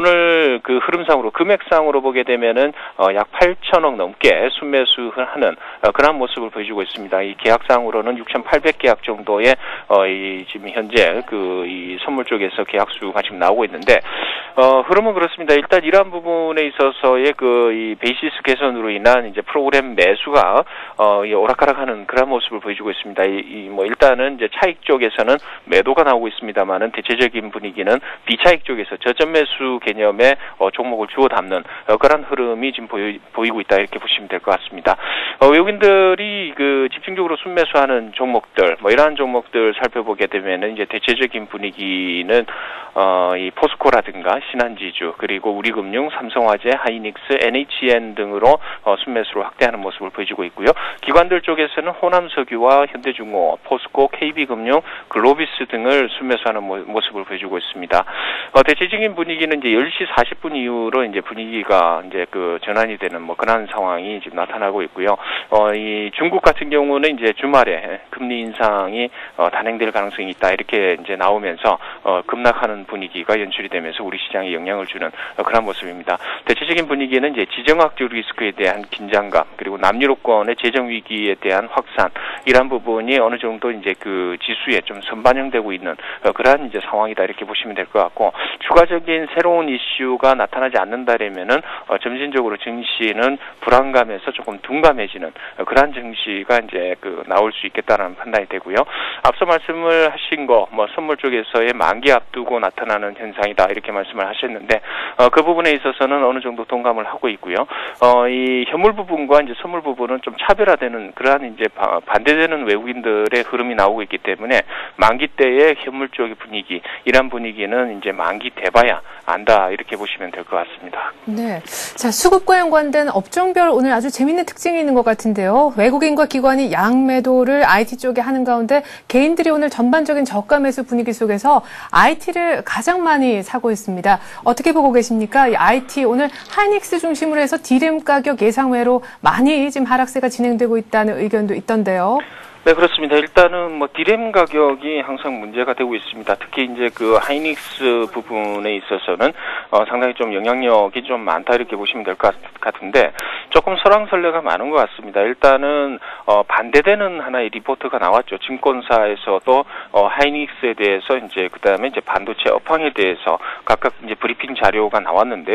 오늘 그 흐름상으로 금액상으로 보게 되면은 어, 약 팔천억 넘게 순매수하는 어, 그런 모습을 보여주고 있습니다. 이 계약상으로는 육천팔백 계약 정도의 어, 이 지금 현재 그 이 선물 쪽에서 계약 수가 지금 나오고 있는데, 어, 흐름은 그렇습니다. 일단 이러한 부분에 있어서의 그 이 베이시스 개선으로 인한 이제 프로그램 매수가 어, 이 오락가락하는 그런 모습을 보여주고 있습니다. 이, 이 뭐 일단은 이제 차익 쪽에서는 매도가 나오고 있습니다만은 대체적인 분위기는 비차익 쪽에서 저점 매수 개념의 어, 종목을 주워 담는 어, 그런 흐름이 지금 보이, 보이고 있다 이렇게 보시면 될 것 같습니다. 어, 외국인들이 그 집중적으로 순매수하는 종목들, 뭐 이러한 종목들 살펴보게 되면은 이제 대체적인 분위기는 어, 이 포스코라든가 신한지주, 그리고 우리금융, 삼성화재, 하이닉스, 엔에이치엔 등으로 어, 순매수를 확대하는 모습을 보여주고 있고요. 기관들 쪽에서는 호남석유와 현대중공업, 포스코, 케이비금융, 글로비스 등을 순매수하는 모, 모습을 보여주고 있습니다. 어, 대체적인 분위기는 이제 열 시 사십 분 이후로 이제 분위기가 이제 그 전환이 되는 뭐 그런 상황이 지금 나타나고 있고요. 어, 이 중국 같은 경우는 이제 주말에 금리 인상이 어, 단행될 가능성이 있다 이렇게 이제 나오면서 어, 급락하는 분위기가 연출이 되면서 우리 시장에 영향을 주는 어, 그런 모습입니다. 대체적인 분위기는 이제 지정학적 리스크에 대한 긴장감, 그리고 남유럽권의 재정 위기에 대한 확산, 이러한 부분이 어느 정도 이제 그 지수에 좀 선반영되고 있는 어, 그러한 이제 상황이다 이렇게 보시면 될 것 같고, 추가적인 새로운 이슈가 나타나지 않는다라면은 어, 점진적으로 증시는 불안감에서 조금 둔감해지는 어, 그러한 증시가 이제 그 나올 수 있겠다는 판단이 되고요. 앞서 말씀을 하신 거, 뭐 선물 쪽에서의 만기 앞두고 나타나는 현상이다 이렇게 말씀을 하셨는데, 어, 그 부분에 있어서는 어느 정도 동감을 하고 있고요. 어, 이 현물 부분과 이제 선물 부분은 좀 차별화되는 그러한 이제 반대되는 외국인들의 흐름이 나오고 있기 때문에 만기 때의 현물 쪽의 분위기, 이런 분위기는 이제 만기 돼봐야 안다 이렇게 보시면 될 것 같습니다. 네, 자 수급과 연관된 업종별 오늘 아주 재밌는 특징이 있는 것 같은데요. 외국인과 기관이 양매도를 아이티 쪽에 하는 가운데 개인들이 오늘 전반적인 저가 매수 분위기 속에서 아이티를 가장 많이 사고 있습니다. 어떻게 보고 계십니까? 이 아이티 오늘 하이닉스 중심으로 해서 디램 가격 예상외로 많이 지금 하락세가 진행되고 있다는 의견도 있던데요. 네, 그렇습니다. 일단은 뭐 디램 가격이 항상 문제가 되고 있습니다. 특히 이제 그 하이닉스 부분에 있어서는 어, 상당히 좀 영향력이 좀 많다 이렇게 보시면 될 것 같은데, 조금 설왕설래가 많은 것 같습니다. 일단은 어, 반대되는 하나의 리포트가 나왔죠. 증권사에서도 어, 하이닉스에 대해서 이제 그 다음에 이제 반도체 업황에 대해서 각각 이제 브리핑 자료가 나왔는데요.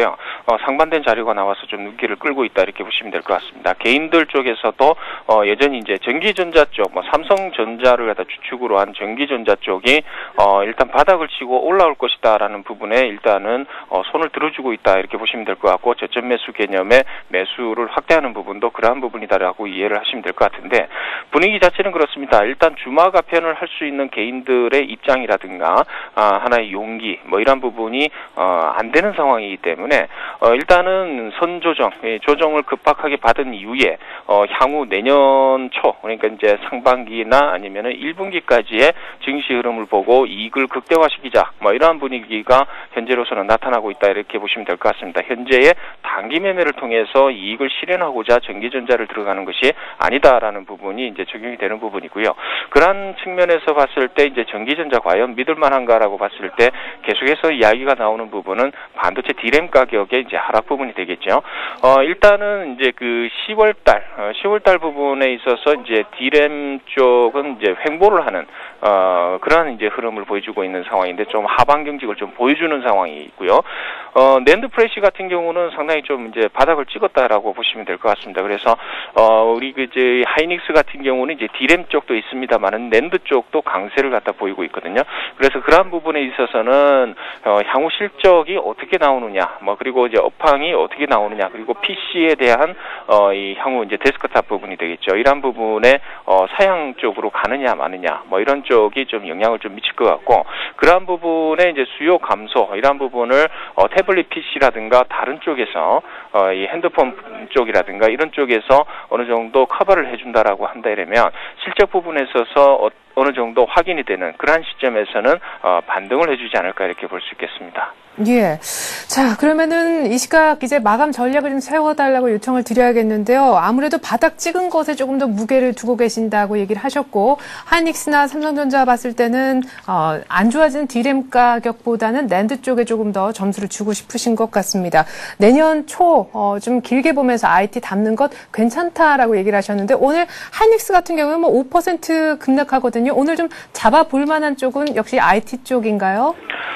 어, 상반된 자료가 나와서 좀 눈길을 끌고 있다 이렇게 보시면 될 것 같습니다. 개인들 쪽에서도 어, 여전히 이제 전기전자 쪽, 뭐 삼성전자를 갖다 주축으로 한 전기전자 쪽이 어, 일단 바닥을 치고 올라올 것이다라는 부분에 일단은 어, 손을 들어주고 있다 이렇게 보시면 될 것 같고, 저점 매수 개념의 매수를 확대하는 부분도 그러한 부분이다라고 이해를 하시면 될 것 같은데, 분위기 자체는 그렇습니다. 일단 주마 가편을 할 수 있는 개인들의 입장이라든가 아, 하나의 용기 뭐 이런 부분이 어, 안 되는 상황이기 때문에 어, 일단은 선조정, 예, 조정을 급박하게 받은 이후에 어, 향후 내년 초, 그러니까 이제 상반기나 아니면은 일 분기까지의 증시 흐름을 보고 이익을 극대화시키자 뭐 이러한 분위기가 현재로서는 나타나고 있다 이렇게 보시면 될 것 같습니다. 현재의 단기 매매를 통해서 이익을 실현하고자 전기전자를 들어가는 것이 아니다라는 부분이 이제 적용이 되는 부분이고요. 그러한 측면에서 봤을 때 이제 전기전자 과연 믿을 만한가라고 봤을 때 계속해서 이야기가 나오는 부분은 반도체 디램 가격의 이제 하락 부분이 되겠죠. 어, 일단은 이제 그 시월 달, 어, 시월 달 부분에 있어서 이제 디램 쪽은 이제 횡보를 하는 어, 그러한 이제 흐름을 보여주고 있는 상황인데 좀 하방 경직을 좀 보여주는 상황이 있고요. 어, 낸드 프레시 같은 경우는 상당히 좀 이제 바닥을 찍었다라고 보시면 될 것 같습니다. 그래서 어, 우리 그 이제 하이닉스 같은 경우는 이제 디램 쪽도 있습니다만은 낸드 쪽도 강세를 갖다 보이고 있거든요. 그래서 그러한 부분에 있어서는 어, 향후 실적이 어떻게 나오느냐, 뭐 그리고 이제 업황이 어떻게 나오느냐, 그리고 피씨에 대한 어, 이 향후 이제 데스크탑 부분이 되겠죠. 이러한 부분에 어, 사양 쪽으로 가느냐 마느냐, 뭐 이런 쪽이 좀 영향을 좀 미칠 것 같고, 그러한 부분에 이제 수요 감소 이러한 부분을 어, 태블릿 피씨라든가 다른 쪽에서 어, 이 핸드폰 쪽이라든가 이런 쪽에서 어느 정도 커버를 해준다라고 한다 이러면 실적 부분에 있어서 어, 어느 정도 확인이 되는 그러한 시점에서는 어, 반등을 해주지 않을까 이렇게 볼 수 있겠습니다. 예. 자, 그러면은 이 시각 이제 마감 전략을 좀 세워달라고 요청을 드려야겠는데요. 아무래도 바닥 찍은 것에 조금 더 무게를 두고 계신다고 얘기를 하셨고, 하이닉스나 삼성전자 봤을 때는 어, 안 좋아지는 디램 가격보다는 낸드 쪽에 조금 더 점수를 주고 싶으신 것 같습니다. 내년 초 어, 좀 길게 보면서 아이티 담는 것 괜찮다라고 얘기를 하셨는데, 오늘 하이닉스 같은 경우는 뭐 오 퍼센트 급락하거든요. 오늘 좀 잡아볼 만한 쪽은 역시 아이티 쪽인가요?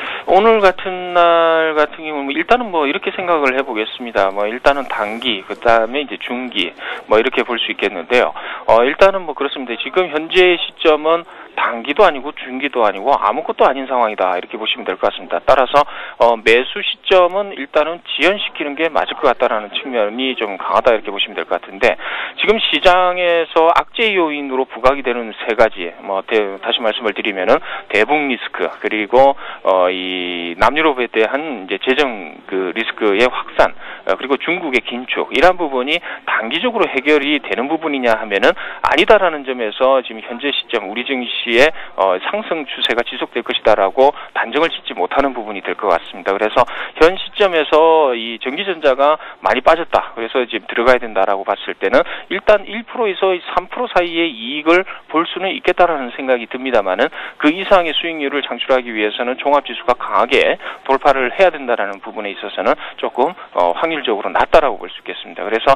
오늘 같은 날 같은 경우는 일단은 뭐 이렇게 생각을 해보겠습니다. 뭐 일단은 단기, 그 다음에 이제 중기, 뭐 이렇게 볼 수 있겠는데요. 어, 일단은 뭐 그렇습니다. 지금 현재 시점은 단기도 아니고 중기도 아니고 아무것도 아닌 상황이다 이렇게 보시면 될 것 같습니다. 따라서 어, 매수 시점은 일단은 지연시키는 게 맞을 것 같다라는 측면이 좀 강하다 이렇게 보시면 될 것 같은데, 지금 시장에서 악재 요인으로 부각이 되는 세 가지, 뭐 대, 다시 말씀을 드리면은 대북 리스크, 그리고 어, 이 남유럽에 대한 이제 재정 그 리스크의 확산, 어, 그리고 중국의 긴축, 이러한 부분이 단기적으로 해결이 되는 부분이냐 하면은 아니다라는 점에서 지금 현재 시점 우리 증시 의 어, 상승 추세가 지속될 것이다라고 단정을 짓지 못하는 부분이 될 것 같습니다. 그래서 현 시점에서 이 전기전자가 많이 빠졌다, 그래서 지금 들어가야 된다라고 봤을 때는 일단 일 퍼센트에서 삼 퍼센트 사이의 이익을 볼 수는 있겠다라는 생각이 듭니다만은 그 이상의 수익률을 창출하기 위해서는 종합지수가 강하게 돌파를 해야 된다라는 부분에 있어서는 조금 어, 확률적으로 낮다라고 볼 수 있겠습니다. 그래서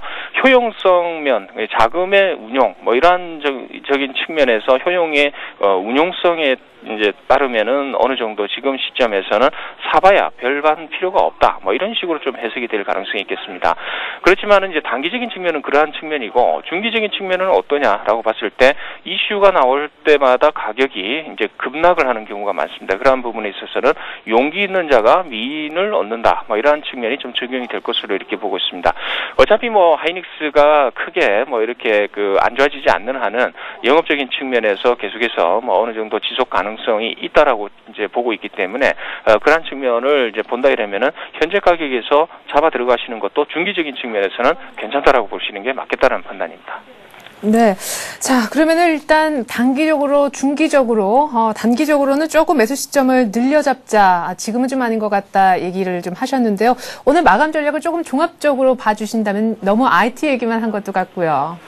효용성 면, 자금의 운용, 뭐 이러한 적인 측면에서 효용의 어, 운용성에 이제 따르면은 어느 정도 지금 시점에서는 사봐야 별반 필요가 없다, 뭐 이런 식으로 좀 해석이 될 가능성이 있겠습니다. 그렇지만은 이제 단기적인 측면은 그러한 측면이고, 중기적인 측면은 어떠냐라고 봤을 때 이슈가 나올 때마다 가격이 이제 급락을 하는 경우가 많습니다. 그러한 부분에 있어서는 용기 있는 자가 미인을 얻는다, 뭐 이러한 측면이 좀 적용이 될 것으로 이렇게 보고 있습니다. 어차피 뭐 하이닉스가 크게 뭐 이렇게 그 안 좋아지지 않는 한은 영업적인 측면에서 계속해서 뭐 어느 정도 지속 가능 성이 있다라고 이제 보고 있기 때문에 어, 그런 측면을 이제 본다 이러면은 현재 가격에서 잡아 들어가시는 것도 중기적인 측면에서는 괜찮다라고 보시는 게 맞겠다라는 판단입니다. 네. 자, 그러면은 일단 단기적으로, 중기적으로, 어, 단기적으로는 조금 매수 시점을 늘려잡자. 아, 지금은 좀 아닌 것 같다 얘기를 좀 하셨는데요. 오늘 마감 전략을 조금 종합적으로 봐주신다면 너무 아이티 얘기만 한 것도 같고요.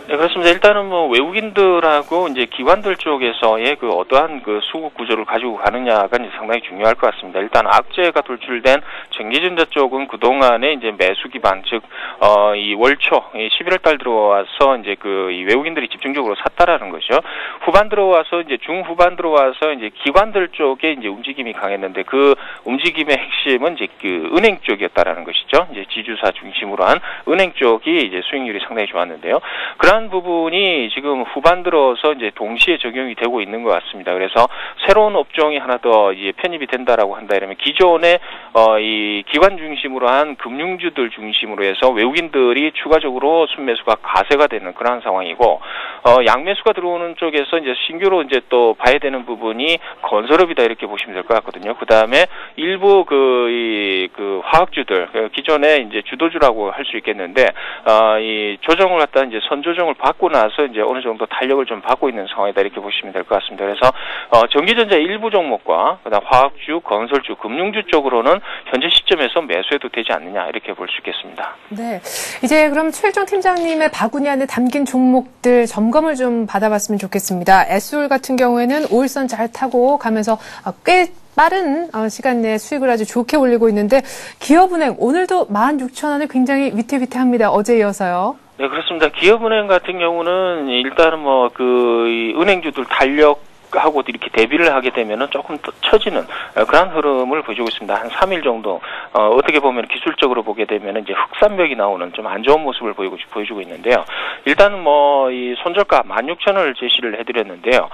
네, 그렇습니다. 일단은 뭐 외국인들하고 이제 기관들 쪽에서의 그 어떠한 그 수급 구조를 가지고 가느냐가 이제 상당히 중요할 것 같습니다. 일단 악재가 돌출된 전기전자 쪽은 그동안에 이제 매수 기반, 즉, 어, 이 월초, 이 십일월 달 들어와서 이제 그 이 외국인들이 집중적으로 샀다라는 거죠. 후반 들어와서 이제 중후반 들어와서 이제 기관들 쪽에 이제 움직임이 강했는데 그 움직임의 핵심은 이제 그 은행 쪽이었다라는 것이죠. 이제 지주사 중심으로 한 은행 쪽이 이제 수익률이 상당히 좋았는데요. 그러한 부분이 지금 후반 들어서 이제 동시에 적용이 되고 있는 것 같습니다. 그래서 새로운 업종이 하나 더 이제 편입이 된다라고 한다 이러면 기존의 어, 이 기관 중심으로 한 금융주들 중심으로 해서 외국인들이 추가적으로 순매수가 가세가 되는 그러한 상황이고, 어, 양매수가 들어오는 쪽에서 이제 신규로 이제 또 봐야 되는 부분이 건설업이다 이렇게 보시면 될 것 같거든요. 그 다음에 일부 그, 이, 그 화학주들, 기존에 이제 주도주라고 할 수 있겠는데, 어, 이 조정을 갖다 이제 선조정을 받고 나서 이제 어느 정도 탄력을 좀 받고 있는 상황이다 이렇게 보시면 될 것 같습니다. 그래서, 어, 전기전자 일부 종목과 그다음 화학주, 건설주, 금융주 쪽으로는 현재 시점에서 매수해도 되지 않느냐 이렇게 볼 수 있겠습니다. 네, 이제 그럼 최일종 팀장님의 바구니 안에 담긴 종목들 점검을 좀 받아봤으면 좋겠습니다. 에스올 같은 경우에는 오일선 잘 타고 가면서 꽤 빠른 시간 내에 수익을 아주 좋게 올리고 있는데, 기업은행 오늘도 만 육천 원을 굉장히 위태위태합니다. 어제 이어서요. 네, 그렇습니다. 기업은행 같은 경우는 일단은 뭐 그 은행주들 탄력 하고 이렇게 대비를 하게 되면은 조금 더 처지는 그런 흐름을 보여주고 있습니다. 한 삼 일 정도, 어, 어떻게 보면 기술적으로 보게 되면은 이제 흑산벽이 나오는 좀 안 좋은 모습을 보이고, 보여주고 있는데요. 일단은 뭐, 이 손절가 만 육천 원을 제시를 해드렸는데요.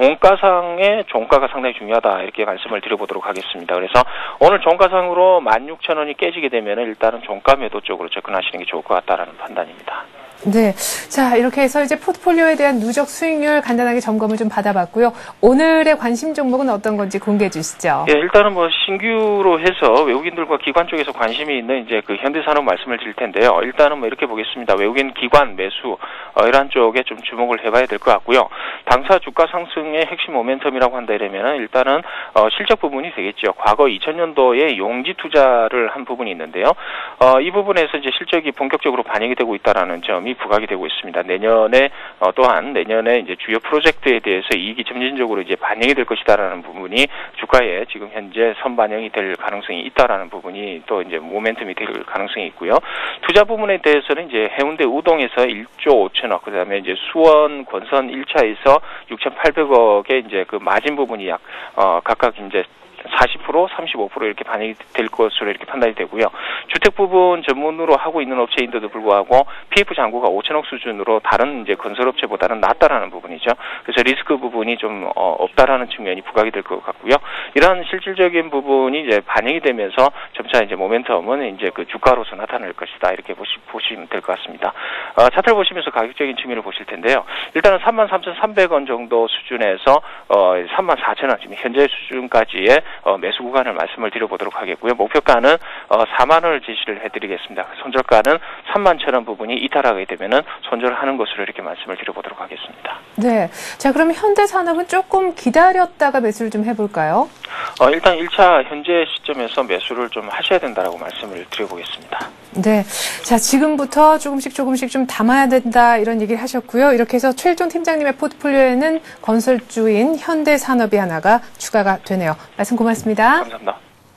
종가상의 종가가 상당히 중요하다. 이렇게 말씀을 드려보도록 하겠습니다. 그래서 오늘 종가상으로 만 육천 원이 깨지게 되면은 일단은 종가 매도 쪽으로 접근하시는 게 좋을 것 같다라는 판단입니다. 네. 자, 이렇게 해서 이제 포트폴리오에 대한 누적 수익률 간단하게 점검을 좀 받아봤고요. 오늘의 관심 종목은 어떤 건지 공개해 주시죠. 예, 일단은 뭐 신규로 해서 외국인들과 기관 쪽에서 관심이 있는 이제 그 현대산업 말씀을 드릴 텐데요. 일단은 뭐 이렇게 보겠습니다. 외국인 기관 매수, 어, 이러한 쪽에 좀 주목을 해봐야 될 것 같고요. 당사 주가 상승의 핵심 모멘텀이라고 한다 이러면은 일단은, 어, 실적 부분이 되겠죠. 과거 이천 년도에 용지 투자를 한 부분이 있는데요. 어, 이 부분에서 이제 실적이 본격적으로 반영이 되고 있다라는 점이 부각이 되고 있습니다. 내년에 어, 또한 내년에 이제 주요 프로젝트에 대해서 이익이 점진적으로 이제 반영이 될 것이다라는 부분이 주가에 지금 현재 선반영이 될 가능성이 있다라는 부분이 또 이제 모멘텀이 될 가능성이 있고요. 투자 부분에 대해서는 이제 해운대 우동에서 일조 오천억, 그다음에 이제 수원 권선 일 차에서 육천팔백억의 이제 그 마진 부분이 약 어, 각각 이제 사십 퍼센트, 삼십오 퍼센트 이렇게 반영이 될 것으로 이렇게 판단이 되고요. 주택 부분 전문으로 하고 있는 업체인데도 불구하고 피에프 잔고가 오천억 수준으로 다른 이제 건설업체보다는 낮다라는 부분이죠. 그래서 리스크 부분이 좀 어, 없다라는 측면이 부각이 될 것 같고요. 이러한 실질적인 부분이 이제 반영이 되면서 점차 이제 모멘텀은 이제 그 주가로서 나타날 것이다 이렇게 보시, 보시면 될 것 같습니다. 어, 차트를 보시면서 가격적인 측면을 보실 텐데요. 일단은 삼만 삼천삼백 원 정도 수준에서 어, 삼만 사천 원 지금 현재 수준까지의 어, 매수 구간을 말씀을 드려보도록 하겠고요. 목표가는 어, 사만 원을 제시를 해드리겠습니다. 손절가는 삼만 천 원 부분이 이탈하게 되면은 손절하는 것으로 이렇게 말씀을 드려보도록 하겠습니다. 네. 자, 그럼 현대산업은 조금 기다렸다가 매수를 좀 해볼까요? 어, 일단 일 차 현재 시점에서 매수를 좀 하셔야 된다라고 말씀을 드려보겠습니다. 네. 자, 지금부터 조금씩 조금씩 좀 담아야 된다 이런 얘기를 하셨고요. 이렇게 해서 최일종 팀장님의 포트폴리오에는 건설주인 현대산업이 하나가 추가가 되네요. 말씀 고맙습니다. 감사합니다.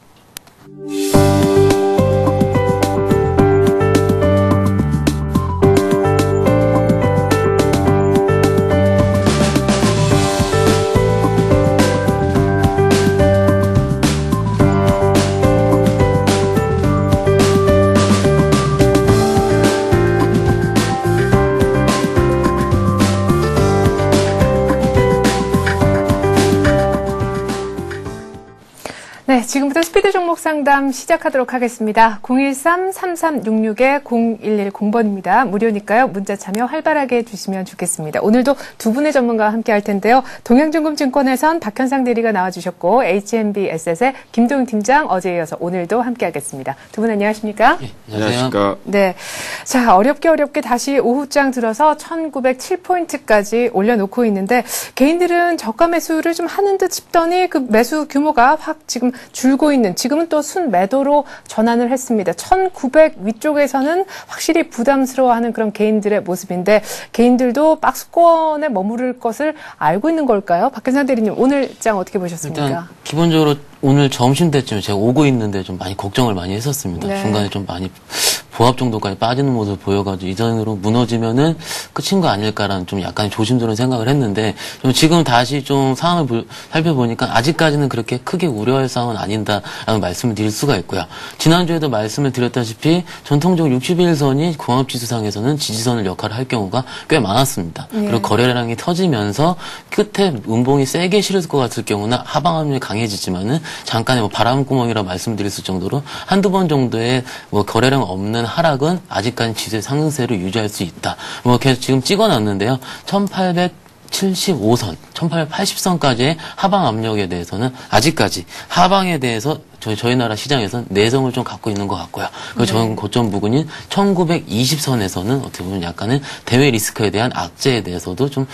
네, 지금부터 스피드 종목 상담 시작하도록 하겠습니다. 공일삼 삼삼육육 공일일공 번입니다. 무료니까요. 문자 참여 활발하게 해주시면 좋겠습니다. 오늘도 두 분의 전문가와 함께 할 텐데요. 동양증금증권에선 박현상 대리가 나와주셨고 에이치엠비에셋의 김동윤 팀장 어제에 이어서 오늘도 함께 하겠습니다. 두 분 안녕하십니까? 네, 안녕하십니까? 네, 자 어렵게 어렵게 다시 오후장 들어서 천구백칠 포인트까지 올려놓고 있는데 개인들은 저가 매수를 좀 하는 듯 싶더니 그 매수 규모가 확 지금 줄고 있는 있는 지금은 또 순매도로 전환을 했습니다. 천구백 위쪽에서는 확실히 부담스러워하는 그런 개인들의 모습인데 개인들도 박스권에 머무를 것을 알고 있는 걸까요? 박현상 대리님 오늘 장 어떻게 보셨습니까? 일단 기본적으로 오늘 점심때쯤에 제가 오고 있는데 좀 많이 걱정을 많이 했었습니다. 네. 중간에 좀 많이 보합 정도까지 빠지는 모습을 보여가지고 이 전으로 무너지면은 끝인 거 아닐까라는 좀 약간 조심스러운 생각을 했는데 좀 지금 다시 좀 상황을 보, 살펴보니까 아직까지는 그렇게 크게 우려할 상황은 아닌다라는 말씀을 드릴 수가 있고요. 지난주에도 말씀을 드렸다시피 전통적으로 육십 일선이 공합지수상에서는 지지선을 역할을 할 경우가 꽤 많았습니다. 예. 그리고 거래량이 터지면서 끝에 음봉이 세게 실을 것 같을 경우는 하방 압력이 강해지지만은 잠깐의 뭐 바람구멍이라 말씀드릴 수 정도로 한두 번 정도의 뭐 거래량 없는 하락은 아직까지 지수의 상승세를 유지할 수 있다. 뭐 계속 지금 찍어놨는데요. 천팔백칠십오 선, 천팔백팔십 선까지의 하방 압력에 대해서는 아직까지 하방에 대해서 저희, 저희 나라 시장에서는 내성을 좀 갖고 있는 것 같고요. 그리고 저는 네. 고점 부근인 천구백이십 선에서는 어떻게 보면 약간은 대외 리스크에 대한 악재에 대해서도 좀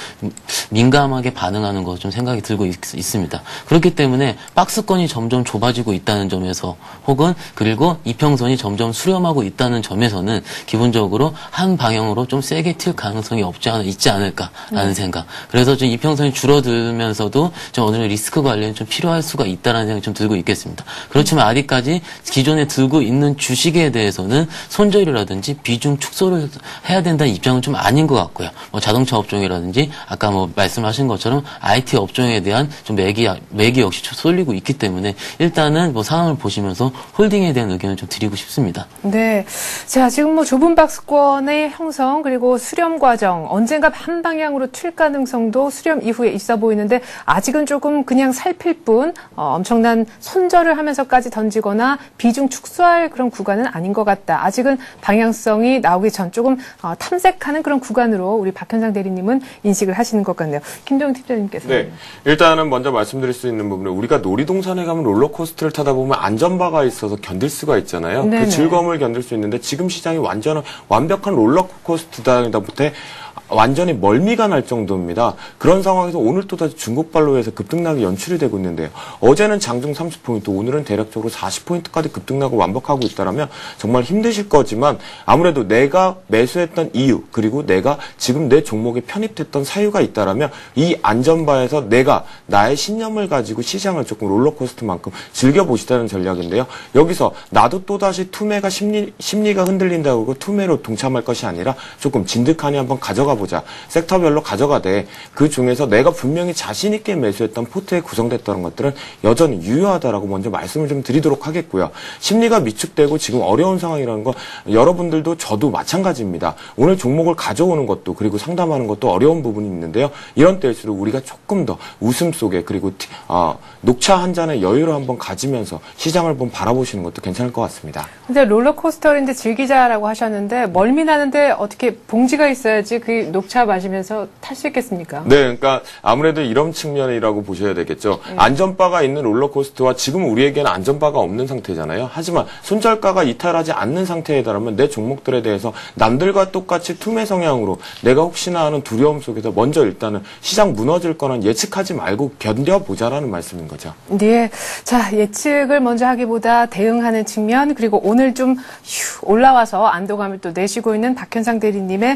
민감하게 반응하는 거 좀 생각이 들고 있, 있습니다. 그렇기 때문에 박스권이 점점 좁아지고 있다는 점에서 혹은 그리고 이평선이 점점 수렴하고 있다는 점에서는 기본적으로 한 방향으로 좀 세게 튈 가능성이 없지 않아 있지 않을까라는 네. 생각. 그래서 좀 이평선이 줄어들면서도 좀 어느 정도 리스크 관리는 좀 필요할 수가 있다는 생각이 좀 들고 있겠습니다. 그렇지만 아직까지 기존에 들고 있는 주식에 대해서는 손절이라든지 비중 축소를 해야 된다는 입장은 좀 아닌 것 같고요. 뭐 자동차 업종이라든지 아까 뭐 말씀하신 것처럼 아이티 업종에 대한 좀 매기, 매기 역시 쏠리고 있기 때문에 일단은 뭐 상황을 보시면서 홀딩에 대한 의견을 좀 드리고 싶습니다. 네. 자, 지금 뭐 좁은 박스권의 형성 그리고 수렴 과정 언젠가 한 방향으로 튈 가능성도 수렴 이후에 있어 보이는데 아직은 조금 그냥 살필 뿐 어, 엄청난 손절을 하면서 까지 던지거나 비중 축소할 그런 구간은 아닌 것 같다. 아직은 방향성이 나오기 전 조금 어, 탐색하는 그런 구간으로 우리 박현상 대리님은 인식을 하시는 것 같네요. 김동영 팀장님께서. 네. 일단은 먼저 말씀드릴 수 있는 부분은 우리가 놀이동산에 가면 롤러코스터를 타다 보면 안전바가 있어서 견딜 수가 있잖아요. 네네. 그 즐거움을 견딜 수 있는데 지금 시장이 완전 완벽한 롤러코스터다 보태 완전히 멀미가 날 정도입니다. 그런 상황에서 오늘 또다시 중국발로에서 급등락이 연출이 되고 있는데요. 어제는 장중 삼십 포인트, 오늘은 대략적으로 사십 포인트까지 급등락을 완벽하고 있다면 정말 힘드실 거지만 아무래도 내가 매수했던 이유 그리고 내가 지금 내 종목에 편입됐던 사유가 있다면 이 안전바에서 내가 나의 신념을 가지고 시장을 조금 롤러코스터만큼 즐겨보시다는 전략인데요. 여기서 나도 또다시 투매가 심리, 심리가 흔들린다고 하고 투매로 동참할 것이 아니라 조금 진득하니 한번 가져가 보자. 섹터별로 가져가되 그 중에서 내가 분명히 자신 있게 매수했던 포트에 구성됐다는 것들은 여전히 유효하다라고 먼저 말씀을 좀 드리도록 하겠고요. 심리가 위축되고 지금 어려운 상황이라는 거 여러분들도 저도 마찬가지입니다. 오늘 종목을 가져오는 것도 그리고 상담하는 것도 어려운 부분이 있는데요. 이런 때일수록 우리가 조금 더 웃음 속에 그리고 어, 녹차 한 잔의 여유를 한번 가지면서 시장을 한번 바라보시는 것도 괜찮을 것 같습니다. 근데 롤러코스터인데 즐기자라고 하셨는데 멀미 나는데 어떻게 봉지가 있어야지 그 녹차 마시면서 탈 수 있겠습니까? 네, 그러니까 아무래도 이런 측면이라고 보셔야 되겠죠. 네. 안전바가 있는 롤러코스터와 지금 우리에게는 안전바가 없는 상태잖아요. 하지만 손절가가 이탈하지 않는 상태에 달하면 내 종목들에 대해서 남들과 똑같이 투매 성향으로 내가 혹시나 하는 두려움 속에서 먼저 일단은 시장 무너질 거는 예측하지 말고 견뎌보자라는 말씀인 거죠. 네, 자 예측을 먼저 하기보다 대응하는 측면 그리고 오늘 좀 휴, 올라와서 안도감을 또 내쉬고 있는 박현상 대리님의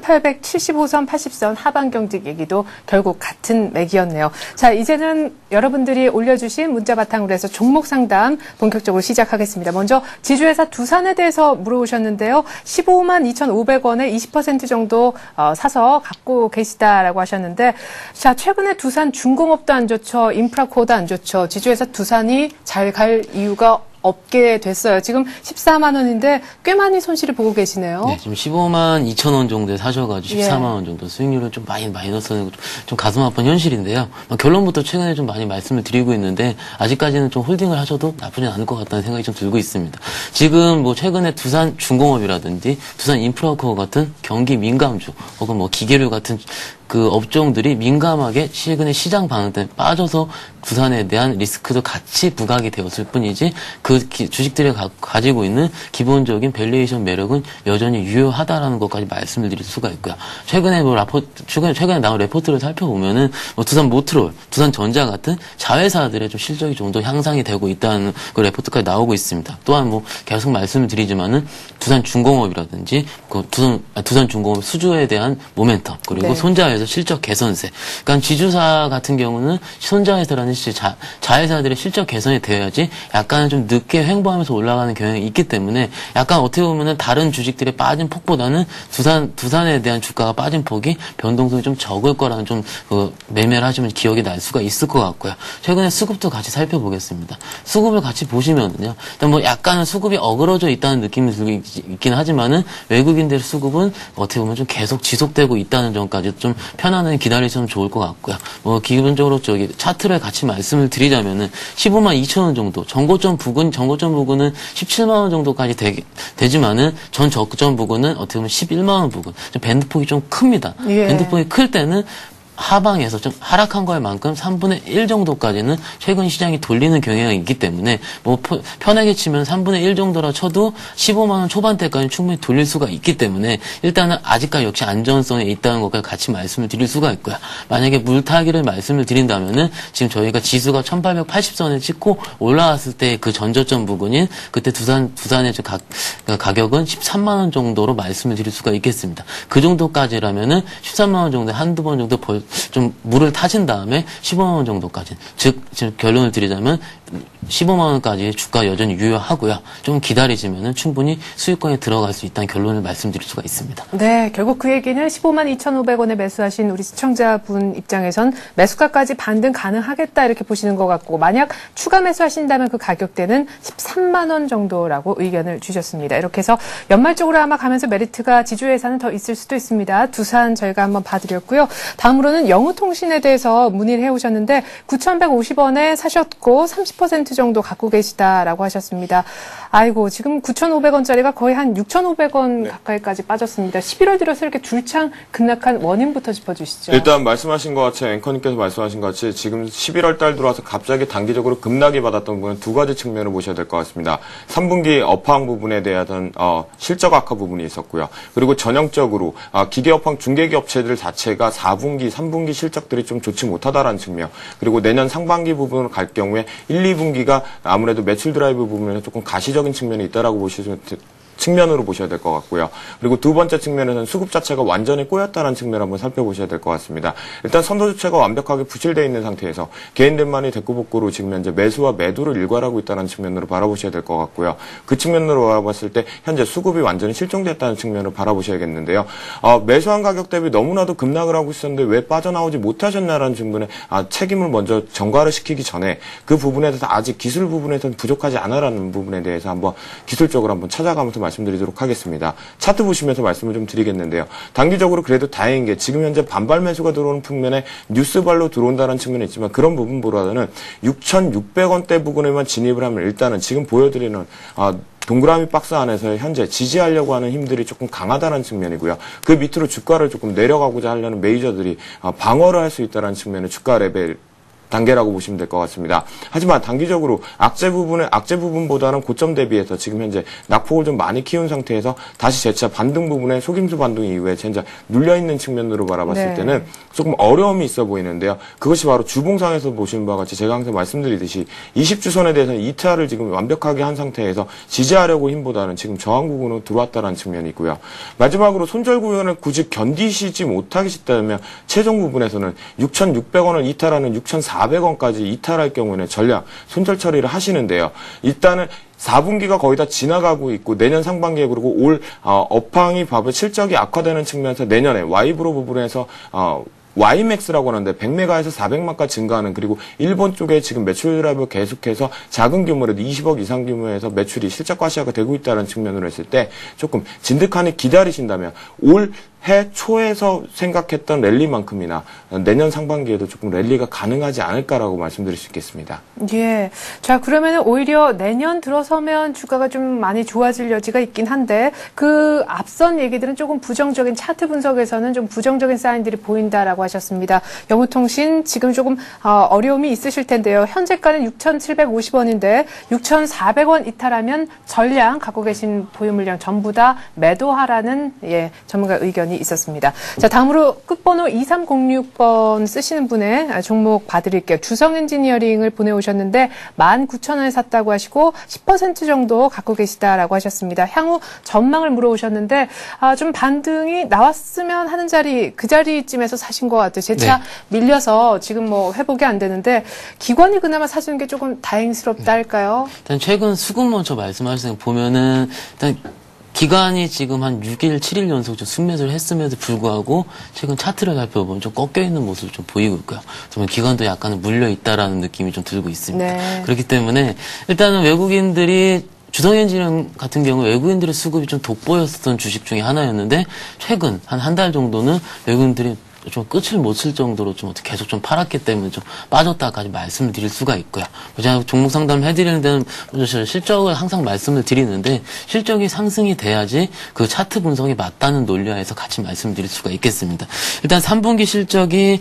천팔백칠십오 선, 팔십 선 하방 경직 얘기도 결국 같은 맥이었네요. 자, 이제는 여러분들이 올려주신 문자 바탕으로 해서 종목 상담 본격적으로 시작하겠습니다. 먼저 지주회사 두산에 대해서 물어보셨는데요. 십오만 이천오백 원에 이십 퍼센트 정도 어, 사서 갖고 계시다라고 하셨는데 자, 최근에 두산 중공업도 안 좋죠. 인프라코어도 안 좋죠. 지주회사 두산이 잘 갈 이유가 없게 됐어요. 지금 십사만 원인데 꽤 많이 손실을 보고 계시네요. 네, 지금 십오만 이천 원 정도에 사셔가지고 예. 십사만 원 정도 수익률은 좀 많이 마이너스는 좀, 좀 가슴 아픈 현실인데요. 결론부터 최근에 좀 많이 말씀을 드리고 있는데 아직까지는 좀 홀딩을 하셔도 나쁘진 않을 것 같다는 생각이 좀 들고 있습니다. 지금 뭐 최근에 두산 중공업이라든지 두산 인프라코어 같은 경기 민감주 혹은 뭐 기계류 같은 그 업종들이 민감하게 최근에 시장 반응 때문에 빠져서 두산에 대한 리스크도 같이 부각이 되었을 뿐이지 그 기, 주식들이 가, 가지고 있는 기본적인 밸류에이션 매력은 여전히 유효하다라는 것까지 말씀을 드릴 수가 있고요. 최근에 뭐 라포 최근에 최근에 나온 레포트를 살펴보면은 뭐 두산 모트롤, 두산전자 같은 자회사들의 좀 실적이 좀 더 향상이 되고 있다는 그 레포트까지 나오고 있습니다. 또한 뭐 계속 말씀을 드리지만은 두산중공업이라든지 그 두산 두산중공업 수주에 대한 모멘텀 그리고 네. 손자회사 실적 개선세. 그러니까 지주사 같은 경우는 손자회사라는 자, 자회사들의 실적 개선이 되어야지 약간은 좀 늦게 횡보하면서 올라가는 경향이 있기 때문에 약간 어떻게 보면은 다른 주식들의 빠진 폭보다는 두산 두산에 대한 주가가 빠진 폭이 변동성이 좀 적을 거라는 좀 그 매매를 하시면 기억이 날 수가 있을 것 같고요. 최근에 수급도 같이 살펴보겠습니다. 수급을 같이 보시면은요. 일단 뭐 약간은 수급이 어그러져 있다는 느낌이 들고 있긴 하지만은 외국인들의 수급은 어떻게 보면 좀 계속 지속되고 있다는 점까지 좀 편안하게 기다리시면 좋을 것 같고요. 뭐 기본적으로 저기 차트를 같이 말씀을 드리자면은 십오만 이천 원 정도, 전고점 부근, 전고점 부근은 십칠만 원 정도까지 되, 되지만은 전 저점 부근은 어떻게 보면 십일만 원 부근, 좀 밴드폭이 좀 큽니다. 예. 밴드폭이 클 때는 하방에서 좀 하락한 거에 만큼 삼분의 일 정도까지는 최근 시장이 돌리는 경향이 있기 때문에 뭐 편하게 치면 삼분의 일 정도라 쳐도 십오만 원 초반대까지 충분히 돌릴 수가 있기 때문에 일단은 아직까지 역시 안전성에 있다는 것까지 같이 말씀을 드릴 수가 있고요. 만약에 물타기를 말씀을 드린다면은 지금 저희가 지수가 천팔백팔십 선을 찍고 올라왔을 때 그 전저점 부근인 그때 두산 두산의 가, 가격은 십삼만 원 정도로 말씀을 드릴 수가 있겠습니다. 그 정도까지라면은 십삼만 원 정도 한두 번 정도 벌 좀 물을 타신 다음에 십오만 원 정도까지. 즉, 지금 결론을 드리자면 십오만 원까지 주가 여전히 유효하고요. 좀 기다리시면은 충분히 수익권에 들어갈 수 있다는 결론을 말씀드릴 수가 있습니다. 네, 결국 그 얘기는 십오만 이천오백 원에 매수하신 우리 시청자분 입장에선 매수가까지 반등 가능하겠다 이렇게 보시는 것 같고 만약 추가 매수하신다면 그 가격대는 십삼만 원 정도라고 의견을 주셨습니다. 이렇게 해서 연말 쪽으로 아마 가면서 메리트가 지주회사는 더 있을 수도 있습니다. 두산 저희가 한번 봐드렸고요. 다음으로는 영우통신에 대해서 문의를 해오셨는데 구천백오십 원에 사셨고 삼십 퍼센트 정도 갖고 계시다라고 하셨습니다. 아이고 지금 구천오백 원짜리가 거의 한 육천오백 원 네. 가까이까지 빠졌습니다. 십일월 들어서 이렇게 줄창 급락한 원인부터 짚어주시죠. 일단 말씀하신 것 같이 앵커님께서 말씀하신 것 같이 지금 십일월 달 들어와서 갑자기 단기적으로 급락이 받았던 부분은 두 가지 측면을 보셔야 될 것 같습니다. 삼 분기 업황 부분에 대한 어, 실적 악화 부분이 있었고요. 그리고 전형적으로 어, 기계업황 중개기업체들 자체가 사 분기, 삼 분기 실적들이 좀 좋지 못하다라는 측면 그리고 내년 상반기 부분을 갈 경우에 일, 이 분기가 아무래도 매출 드라이브 부분에서 조금 가시적인 측면이 있다라고 보시면 측면으로 보셔야 될 것 같고요. 그리고 두 번째 측면에서는 수급 자체가 완전히 꼬였다는 측면을 한번 살펴보셔야 될 것 같습니다. 일단 선도주체가 완벽하게 부실되어 있는 상태에서 개인들만이 대꾸복구로 지금 현재 매수와 매도를 일괄하고 있다는 측면으로 바라보셔야 될 것 같고요. 그 측면으로 바라봤을 때 현재 수급이 완전히 실종됐다는 측면을 바라보셔야겠는데요. 어, 매수한 가격 대비 너무나도 급락을 하고 있었는데 왜 빠져나오지 못하셨나라는 질문에 아, 책임을 먼저 전가를 시키기 전에 그 부분에 대해서 아직 기술 부분에서는 부족하지 않아라는 부분에 대해서 한번 기술적으로 한번 찾아가면서 말씀드리도록 하겠습니다. 차트 보시면서 말씀을 좀 드리겠는데요. 단기적으로 그래도 다행인 게 지금 현재 반발 매수가 들어오는 측면에 뉴스발로 들어온다는 측면이 있지만 그런 부분보다는 육천육백 원대 부근에만 진입을 하면 일단은 지금 보여드리는 아, 동그라미 박스 안에서 현재 지지하려고 하는 힘들이 조금 강하다는 측면이고요. 그 밑으로 주가를 조금 내려가고자 하려는 메이저들이 아, 방어를 할 수 있다는 측면의 주가 레벨 단계라고 보시면 될 것 같습니다. 하지만 단기적으로 악재 부분의 악재 부분보다는 고점 대비해서 지금 현재 낙폭을 좀 많이 키운 상태에서 다시 재차 반등 부분에 속임수 반등 이후에 현재 눌려 있는 측면으로 바라봤을 네. 때는 조금 어려움이 있어 보이는데요. 그것이 바로 주봉상에서 보시는 바와 같이 제가 항상 말씀드리듯이 이십 주선에 대해서는 이탈을 지금 완벽하게 한 상태에서 지지하려고 힘보다는 지금 저항 구간으로 들어왔다는 측면이 있고요. 마지막으로 손절 구간을 굳이 견디시지 못하시다면 최종 부분에서는 육천육백 원을 이탈하는 육천사백 원까지 이탈할 경우는 전략 손절 처리를 하시는데요. 일단은 사 분기가 거의 다 지나가고 있고 내년 상반기에 그리고 올 어, 업황이 봐도 실적이 악화되는 측면에서 내년에 와이브로 부분에서 어, 와이맥스라고 하는데 백 메가에서 사백만가 증가하는 그리고 일본 쪽에 지금 매출 드라이브 계속해서 작은 규모라도 이십억 이상 규모에서 매출이 실적 과시화가 되고 있다는 측면으로 했을 때 조금 진득하니 기다리신다면 올 해 초에서 생각했던 랠리만큼이나 내년 상반기에도 조금 랠리가 가능하지 않을까라고 말씀드릴 수 있겠습니다. 예. 자, 그러면 오히려 내년 들어서면 주가가 좀 많이 좋아질 여지가 있긴 한데 그 앞선 얘기들은 조금 부정적인 차트 분석에서는 좀 부정적인 사인들이 보인다라고 하셨습니다. 영후통신 지금 조금 어, 어려움이 있으실 텐데요. 현재가는 육천칠백오십 원인데 육천사백 원 이탈하면 전량 갖고 계신 보유 물량 전부 다 매도하라는 예, 전문가 의견이 있었습니다. 자, 다음으로 끝번호 이삼공육 번 쓰시는 분의 종목 봐드릴게요. 주성 엔지니어링을 보내오셨는데 만 구천 원에 샀다고 하시고 십 퍼센트 정도 갖고 계시다라고 하셨습니다. 향후 전망을 물어오셨는데 아, 좀 반등이 나왔으면 하는 자리 그 자리쯤에서 사신 것 같아요. 재차 네. 밀려서 지금 뭐 회복이 안 되는데 기관이 그나마 사주는 게 조금 다행스럽다 할까요? 일단 최근 수급 먼저 말씀하시는 거 보면은 일단 기간이 지금 한 육 일, 칠 일 연속 좀 순매수를 했음에도 불구하고 최근 차트를 살펴보면 좀 꺾여있는 모습을 좀 보이고 있고요. 정말 기간도 약간은 물려있다라는 느낌이 좀 들고 있습니다. 네. 그렇기 때문에 일단은 외국인들이 주성 엔지니어링 같은 경우 외국인들의 수급이 좀 돋보였었던 주식 중에 하나였는데 최근 한 한 달 정도는 외국인들이 좀 끝을 못 칠 정도로 좀 어떻게 계속 좀 팔았기 때문에 좀 빠졌다까지 말씀을 드릴 수가 있고요. 제가 종목 상담을 해드리는 데는 실적을 항상 말씀을 드리는데 실적이 상승이 돼야지 그 차트 분석이 맞다는 논리하에서 같이 말씀드릴 수가 있겠습니다. 일단 삼 분기 실적이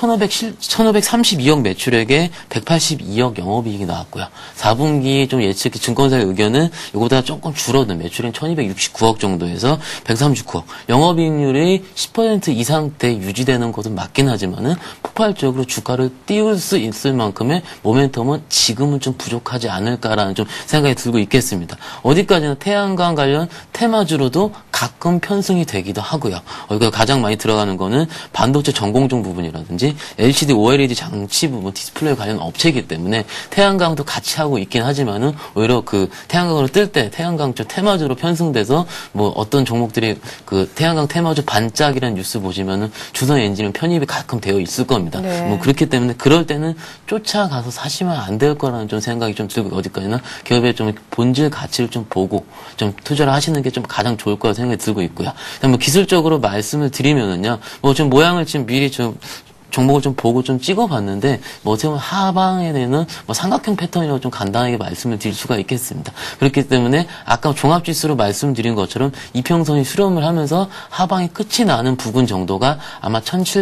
천오백삼십이억 매출액에 백팔십이억 영업이익이 나왔고요. 사 분기 좀 예측 증권사의 의견은 이거보다 조금 줄어든 매출액 천이백육십구억 정도에서 백삼십구억 영업이익률이 십 퍼센트 이상대 유지되는 되는 것은 맞긴 하지만은 폭발적으로 주가를 띄울 수 있을 만큼의 모멘텀은 지금은 좀 부족하지 않을까라는 좀 생각이 들고 있겠습니다. 어디까지나 태양광 관련 테마주로도 가끔 편승이 되기도 하고요. 여기가 가장 많이 들어가는 거는 반도체 전공정 부분이라든지 엘시디, 오엘이디 장치 부분, 디스플레이 관련 업체이기 때문에 태양광도 같이 하고 있긴 하지만은 오히려 그 태양광으로 뜰 때 태양광 쪽 테마주로 편승돼서 뭐 어떤 종목들이 그 태양광 테마주 반짝이라는 뉴스 보시면은 주성 엔진은 편입이 가끔 되어 있을 겁니다. 네. 뭐 그렇기 때문에 그럴 때는 쫓아가서 사시면 안 될 거라는 좀 생각이 좀 들고 어디까지나 기업의 좀 본질 가치를 좀 보고 좀 투자를 하시는 게 좀 가장 좋을 거라고 생각이 들고 있고요. 뭐 기술적으로 말씀을 드리면은요, 뭐 좀 모양을 지금 미리 좀 종목을 좀 보고 좀 찍어봤는데 뭐 어떻게 보면 하방에 대한 뭐 삼각형 패턴이라고 좀 간단하게 말씀을 드릴 수가 있겠습니다. 그렇기 때문에 아까 종합지수로 말씀드린 것처럼 이평선이 수렴을 하면서 하방이 끝이 나는 부분 정도가 아마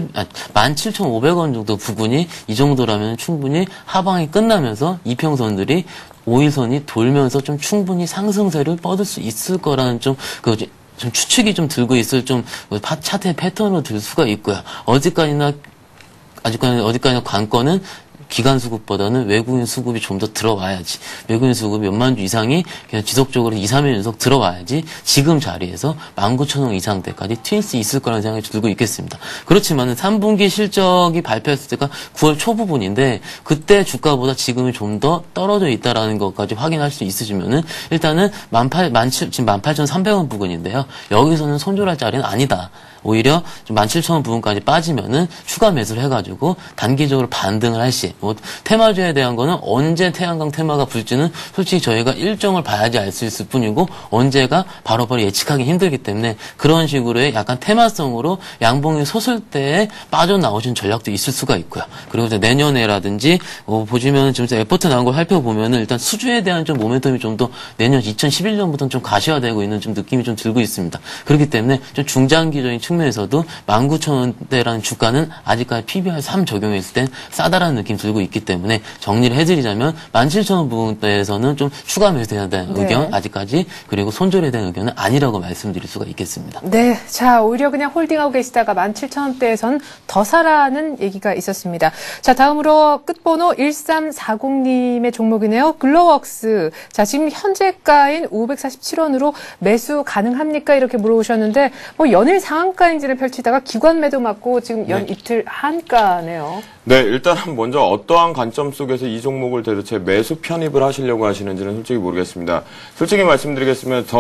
만 칠천오백 원 정도 부분이 이 정도라면 충분히 하방이 끝나면서 이평선들이 오 일선이 돌면서 좀 충분히 상승세를 뻗을 수 있을 거라는 좀 그 좀 추측이 좀 들고 있을 좀 차트의 패턴으로 들 수가 있고요. 어디까지나 아직까지 어디까지나 관건은 기관 수급보다는 외국인 수급이 좀 더 들어와야지. 외국인 수급이 몇만 주 이상이 그냥 지속적으로 이, 삼 일 연속 들어와야지 지금 자리에서 만 구천 원 이상대까지 튈 수 있을 거라는 생각이 들고 있겠습니다. 그렇지만은 삼 분기 실적이 발표했을 때가 구월 초 부분인데 그때 주가보다 지금이 좀 더 떨어져 있다라는 것까지 확인할 수 있으시면은 일단은 만 팔, 만 칠, 지금 만 팔천삼백 원 부근인데요. 여기서는 손절할 자리는 아니다. 오히려 좀 만 칠천 원 부분까지 빠지면은 추가 매수를 해가지고 단기적으로 반등을 할 시. 뭐 테마주에 대한 거는 언제 태양광 테마가 불지는 솔직히 저희가 일정을 봐야지 알 수 있을 뿐이고 언제가 바로바로 예측하기 힘들기 때문에 그런 식으로의 약간 테마성으로 양봉이 솟을 때에 빠져나오신 전략도 있을 수가 있고요. 그리고 이제 내년에라든지 어, 보시면 지금 에포트 나온 걸 살펴보면은 일단 수주에 대한 좀 모멘텀이 좀 더 내년 이천십일 년부터는 좀 가시화되고 있는 좀 느낌이 좀 들고 있습니다. 그렇기 때문에 좀 중장기적인 측면에서도 만 구천 원대라는 주가는 아직까지 피비알 삼 적용했을 땐 싸다라는 느낌 들고 있기 때문에 정리를 해드리자면 만 칠천 원 부분대에서는 좀 추가 매수에 대한 네. 의견 아직까지 그리고 손절에 대한 의견은 아니라고 말씀드릴 수가 있겠습니다. 네, 자 오히려 그냥 홀딩하고 계시다가 만 칠천 원대에선 더 사라는 얘기가 있었습니다. 자 다음으로 끝번호 일삼사공 님의 종목이네요. 글로웍스. 자 지금 현재가인 오백사십칠 원으로 매수 가능합니까? 이렇게 물어보셨는데 뭐 연일 상한가 행진을 펼치다가 기관 매도 맞고 지금 연 네. 이틀 한가네요. 네, 일단 먼저 어떠한 관점 속에서 이 종목을 도대체 매수 편입을 하시려고 하시는지는 솔직히 모르겠습니다. 솔직히 말씀드리겠으면 저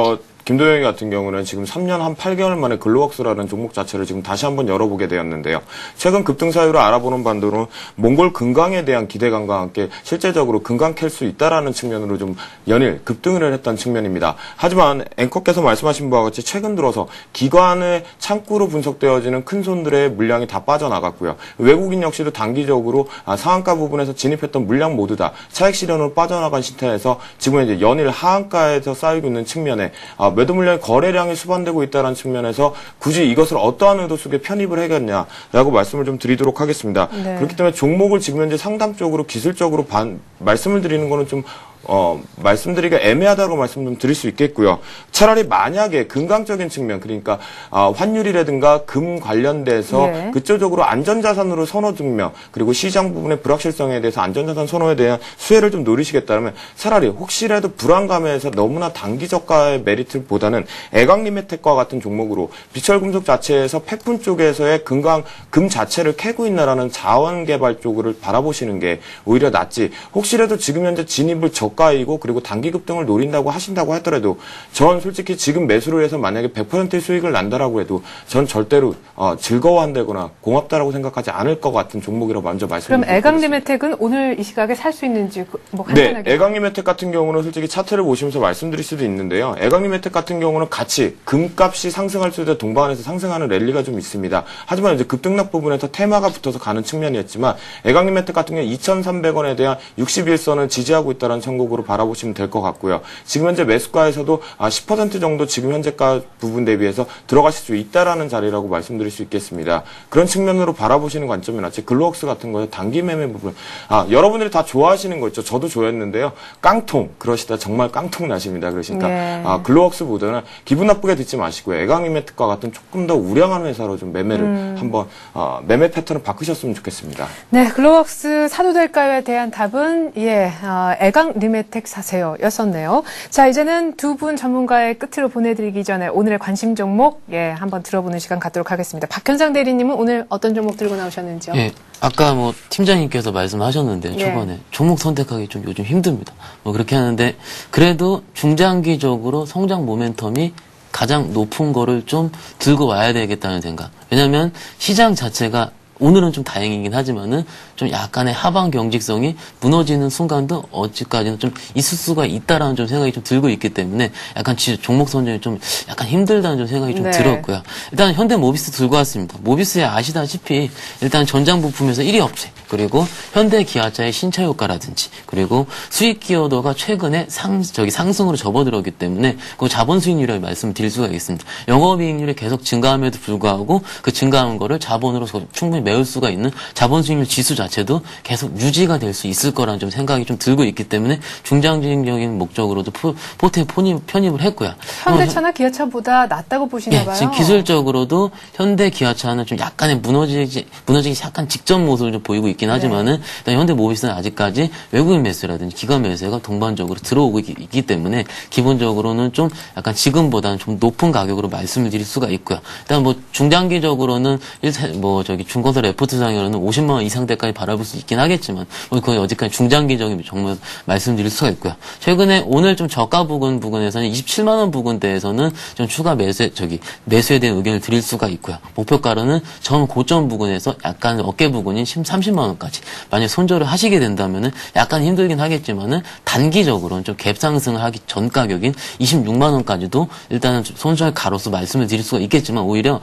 김도영이 같은 경우는 지금 삼 년 한 팔 개월 만에 글로웍스라는 종목 자체를 지금 다시 한번 열어보게 되었는데요. 최근 급등 사유로 알아보는 반도는 몽골 금강에 대한 기대감과 함께 실제적으로 금강 캘 수 있다라는 측면으로 좀 연일 급등을 했던 측면입니다. 하지만 앵커께서 말씀하신 바와 같이 최근 들어서 기관의 창구로 분석되어지는 큰 손들의 물량이 다 빠져나갔고요. 외국인 역시도 단기적으로 상한가 부분에서 진입했던 물량 모두 다 차익 실현으로 빠져나간 시태에서 지금 이제 연일 하한가에서 쌓이고 있는 측면에 매도 물량의 거래량이 수반되고 있다는 측면에서 굳이 이것을 어떠한 의도 속에 편입을 해야겠냐라고 말씀을 좀 드리도록 하겠습니다. 네. 그렇기 때문에 종목을 지금 현재 상담적으로 기술적으로 반, 말씀을 드리는 거는 좀 어, 말씀드리기가 애매하다고 말씀 좀 드릴 수 있겠고요. 차라리 만약에 금강적인 측면, 그러니까, 어, 환율이라든가 금 관련돼서 예. 그쪽으로 안전자산으로 선호 증명, 그리고 시장 부분의 불확실성에 대해서 안전자산 선호에 대한 수혜를 좀 노리시겠다면 차라리 혹시라도 불안감에서 너무나 단기저가의 메리트보다는 애강리메텍과 같은 종목으로 비철금속 자체에서 팩분 쪽에서의 금강, 금 자체를 캐고 있나라는 자원 개발 쪽을 바라보시는 게 오히려 낫지. 혹시라도 지금 현재 진입을 적 가이고 그리고 단기 급등을 노린다고 하신다고 하더라도 전 솔직히 지금 매수를 해서 만약에 백 퍼센트의 수익을 난다라고 해도 전 절대로 어, 즐거워한다거나 고맙다라고 생각하지 않을 것 같은 종목이라고 먼저 말씀드리겠습니다. 그럼 애강리메텍은 오늘 이 시각에 살 수 있는지 뭐 간단하게. 네, 애강리메텍 같은 경우는 솔직히 차트를 보시면서 말씀드릴 수도 있는데요. 애강리메텍 같은 경우는 같이 금값이 상승할 수 있는 동반해서 상승하는 랠리가 좀 있습니다. 하지만 이제 급등락 부분에서 테마가 붙어서 가는 측면이었지만 애강리메텍 같은 경우 이천삼백 원에 대한 육십일 선을 지지하고 있다는 청구 으로 바라보시면 될 것 같고요. 지금 현재 매수가에서도 십 퍼센트 정도 지금 현재가 부분 대비해서 들어가실 수 있다라는 자리라고 말씀드릴 수 있겠습니다. 그런 측면으로 바라보시는 관점이 낫지 글로웍스 같은 거에 단기 매매 부분 아 여러분들이 다 좋아하시는 거 있죠. 저도 좋아했는데요. 깡통 그러시다 정말 깡통 나십니다. 그러니까 네. 아, 글로웍스보다는 기분 나쁘게 듣지 마시고요. 애강리메텍과 같은 조금 더 우량한 회사로 좀 매매를 음. 한번 어, 매매 패턴을 바꾸셨으면 좋겠습니다. 네, 글로웍스 사도 될까요에 대한 답은 예 어, 애강리메텍 메텍 사세요 였었네요. 자, 이제는 두 분 전문가의 끝으로 보내드리기 전에 오늘의 관심 종목 예 한번 들어보는 시간 갖도록 하겠습니다. 박현상 대리님은 오늘 어떤 종목 들고 나오셨는지요? 예, 아까 뭐 팀장님께서 말씀하셨는데 예. 초반에 종목 선택하기 좀 요즘 힘듭니다. 뭐 그렇게 하는데 그래도 중장기적으로 성장 모멘텀이 가장 높은 거를 좀 들고 와야 되겠다는 생각. 왜냐하면 시장 자체가 오늘은 좀 다행이긴 하지만은 좀 약간의 하방 경직성이 무너지는 순간도 어찌까지는 좀 있을 수가 있다라는 좀 생각이 좀 들고 있기 때문에 약간 종목 선정이 좀 약간 힘들다는 좀 생각이 좀 네. 들었고요. 일단 현대 모비스 들고 왔습니다. 모비스에 아시다시피 일단 전장 부품에서 일 위 업체 그리고 현대 기아차의 신차 효과라든지 그리고 수익 기여도가 최근에 상 저기 상승으로 접어들었기 때문에 그 자본 수익률을 말씀드릴 수가 있습니다. 영업이익률이 계속 증가함에도 불구하고 그 증가한 거를 자본으로 충분히 메울 수가 있는 자본 수익률 지수 자체도 계속 유지가 될 수 있을 거라는 좀 생각이 좀 들고 있기 때문에 중장기적인 목적으로도 포, 포트에 편입, 편입을 했고요. 현대차나 어, 기아차보다 낫다고 보시나 예, 봐요. 지금 기술적으로도 현대 기아차는 좀 약간의 무너지기 무너지기 약간 직전 모습을 좀 보이고 있긴 하지만은 네. 일단 현대 모비스는 아직까지 외국인 매수라든지 기관 매수가 동반적으로 들어오고 있기, 있기 때문에 기본적으로는 좀 약간 지금보다는 좀 높은 가격으로 말씀을 드릴 수가 있고요. 일단 뭐 중장기적으로는 뭐 저기 중건설 레포트상으로는 오십만 원 이상대까지 바라볼 수 있긴 하겠지만 뭐 거의 어디까지 중장기적인 정말 말씀드릴 수가 있고요. 최근에 오늘 좀 저가 부근 부근에서는 이십칠만 원 부근대에서는 좀 추가 매수 저기 매수에 대한 의견을 드릴 수가 있고요. 목표가로는 전 고점 부근에서 약간 어깨 부근인 삼십만 원까지 만약 손절을 하시게 된다면은 약간 힘들긴 하겠지만은 단기적으로는 좀 갭 상승을 하기 전 가격인 이십육만 원까지도 일단은 손절가로서 말씀을 드릴 수가 있겠지만 오히려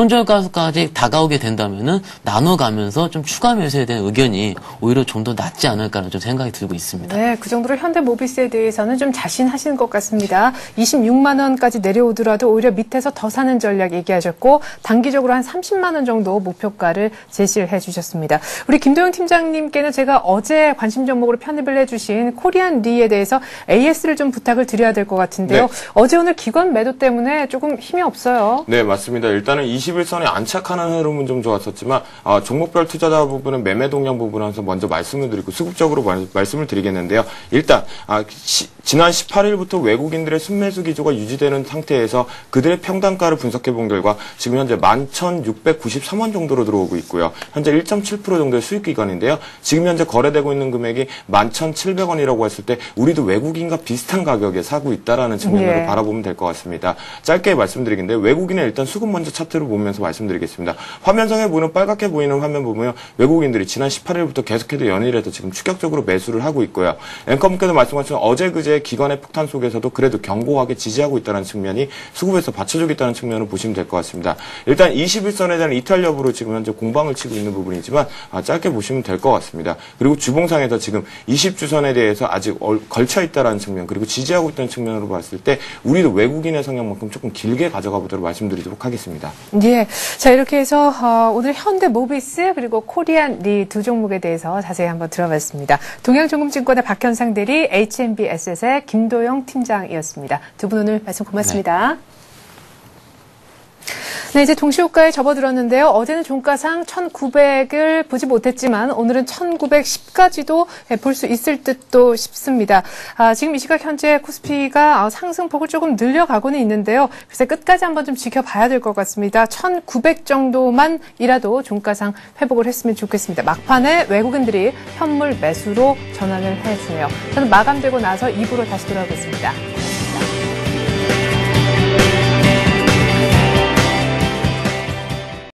손절가까지 다가오게 된다면은 나눠가면서 좀 추가 매수에 대한 의견이 오히려 좀 더 낫지 않을까라는 좀 생각이 들고 있습니다. 네, 그 정도로 현대 모비스에 대해서는 좀 자신하시는 것 같습니다. 이십육만 원까지 내려오더라도 오히려 밑에서 더 사는 전략 얘기하셨고 단기적으로 한 삼십만 원 정도 목표가를 제시를 해주셨습니다. 우리 김도영 팀장님께는 제가 어제 관심 종목으로 편입을 해주신 코리안 리에 대해서 에이에스를 좀 부탁을 드려야 될 것 같은데요. 네. 어제 오늘 기관 매도 때문에 조금 힘이 없어요. 네, 맞습니다. 일단은 이십일선에 안착하는 흐름은 좀 좋았었지만 아, 종목별 투자자 부분은 매매 동향 부분에서 먼저 말씀을 드리고 수급적으로 말, 말씀을 드리겠는데요. 일단 아, 시, 지난 십팔일부터 외국인들의 순매수 기조가 유지되는 상태에서 그들의 평단가를 분석해 본 결과 지금 현재 만 천육백구십삼 원 정도로 들어오고 있고요. 현재 일 점 칠 퍼센트 정도의 수익 수익기관인데요. 지금 현재 거래되고 있는 금액이 만 천칠백 원이라고 했을 때 우리도 외국인과 비슷한 가격에 사고 있다라는 측면으로 예. 바라보면 될 것 같습니다. 짧게 말씀드리겠는데 외국인은 일단 수급 먼저 차트를 보면서 말씀드리겠습니다. 화면상에 보이는 빨갛게 보이는 화면 보면 외국인들이 지난 십팔 일부터 계속해서 연일해서 지금 추격적으로 매수를 하고 있고요. 앵커분께서 말씀하신 어제 그제 기관의 폭탄 속에서도 그래도 견고하게 지지하고 있다는 측면이 수급에서 받쳐주고 있다는 측면으로 보시면 될 것 같습니다. 일단 이십일 선에 대한 이탈 여부로 지금 현재 공방을 치고 있는 부분이지만 아, 짧게 보시면 될 것 같습니다. 그리고 주봉상에서 지금 이십 주선에 대해서 아직 얼, 걸쳐 있다는 측면 그리고 지지하고 있다는 측면으로 봤을 때 우리도 외국인의 성향만큼 조금 길게 가져가 보도록 말씀드리도록 하겠습니다. 예. 자, 이렇게 해서 어, 오늘 현대 모비스 그리고 코리안 리 두 종목에 대해서 자세히 한번 들어봤습니다. 동양증권의 박현상 대리, 에이치엠비에셋의 김도영 팀장이었습니다. 두 분 오늘 말씀 고맙습니다. 네. 네, 이제 동시호가에 접어들었는데요. 어제는 종가상 천구백을 보지 못했지만 오늘은 천구백십까지도 볼 수 있을 듯도 싶습니다. 아, 지금 이 시각 현재 코스피가 상승폭을 조금 늘려가고는 있는데요. 글쎄 끝까지 한번 좀 지켜봐야 될 것 같습니다. 천구백 정도만이라도 종가상 회복을 했으면 좋겠습니다. 막판에 외국인들이 현물 매수로 전환을 해주네요. 저는 마감되고 나서 이 부로 다시 돌아오겠습니다.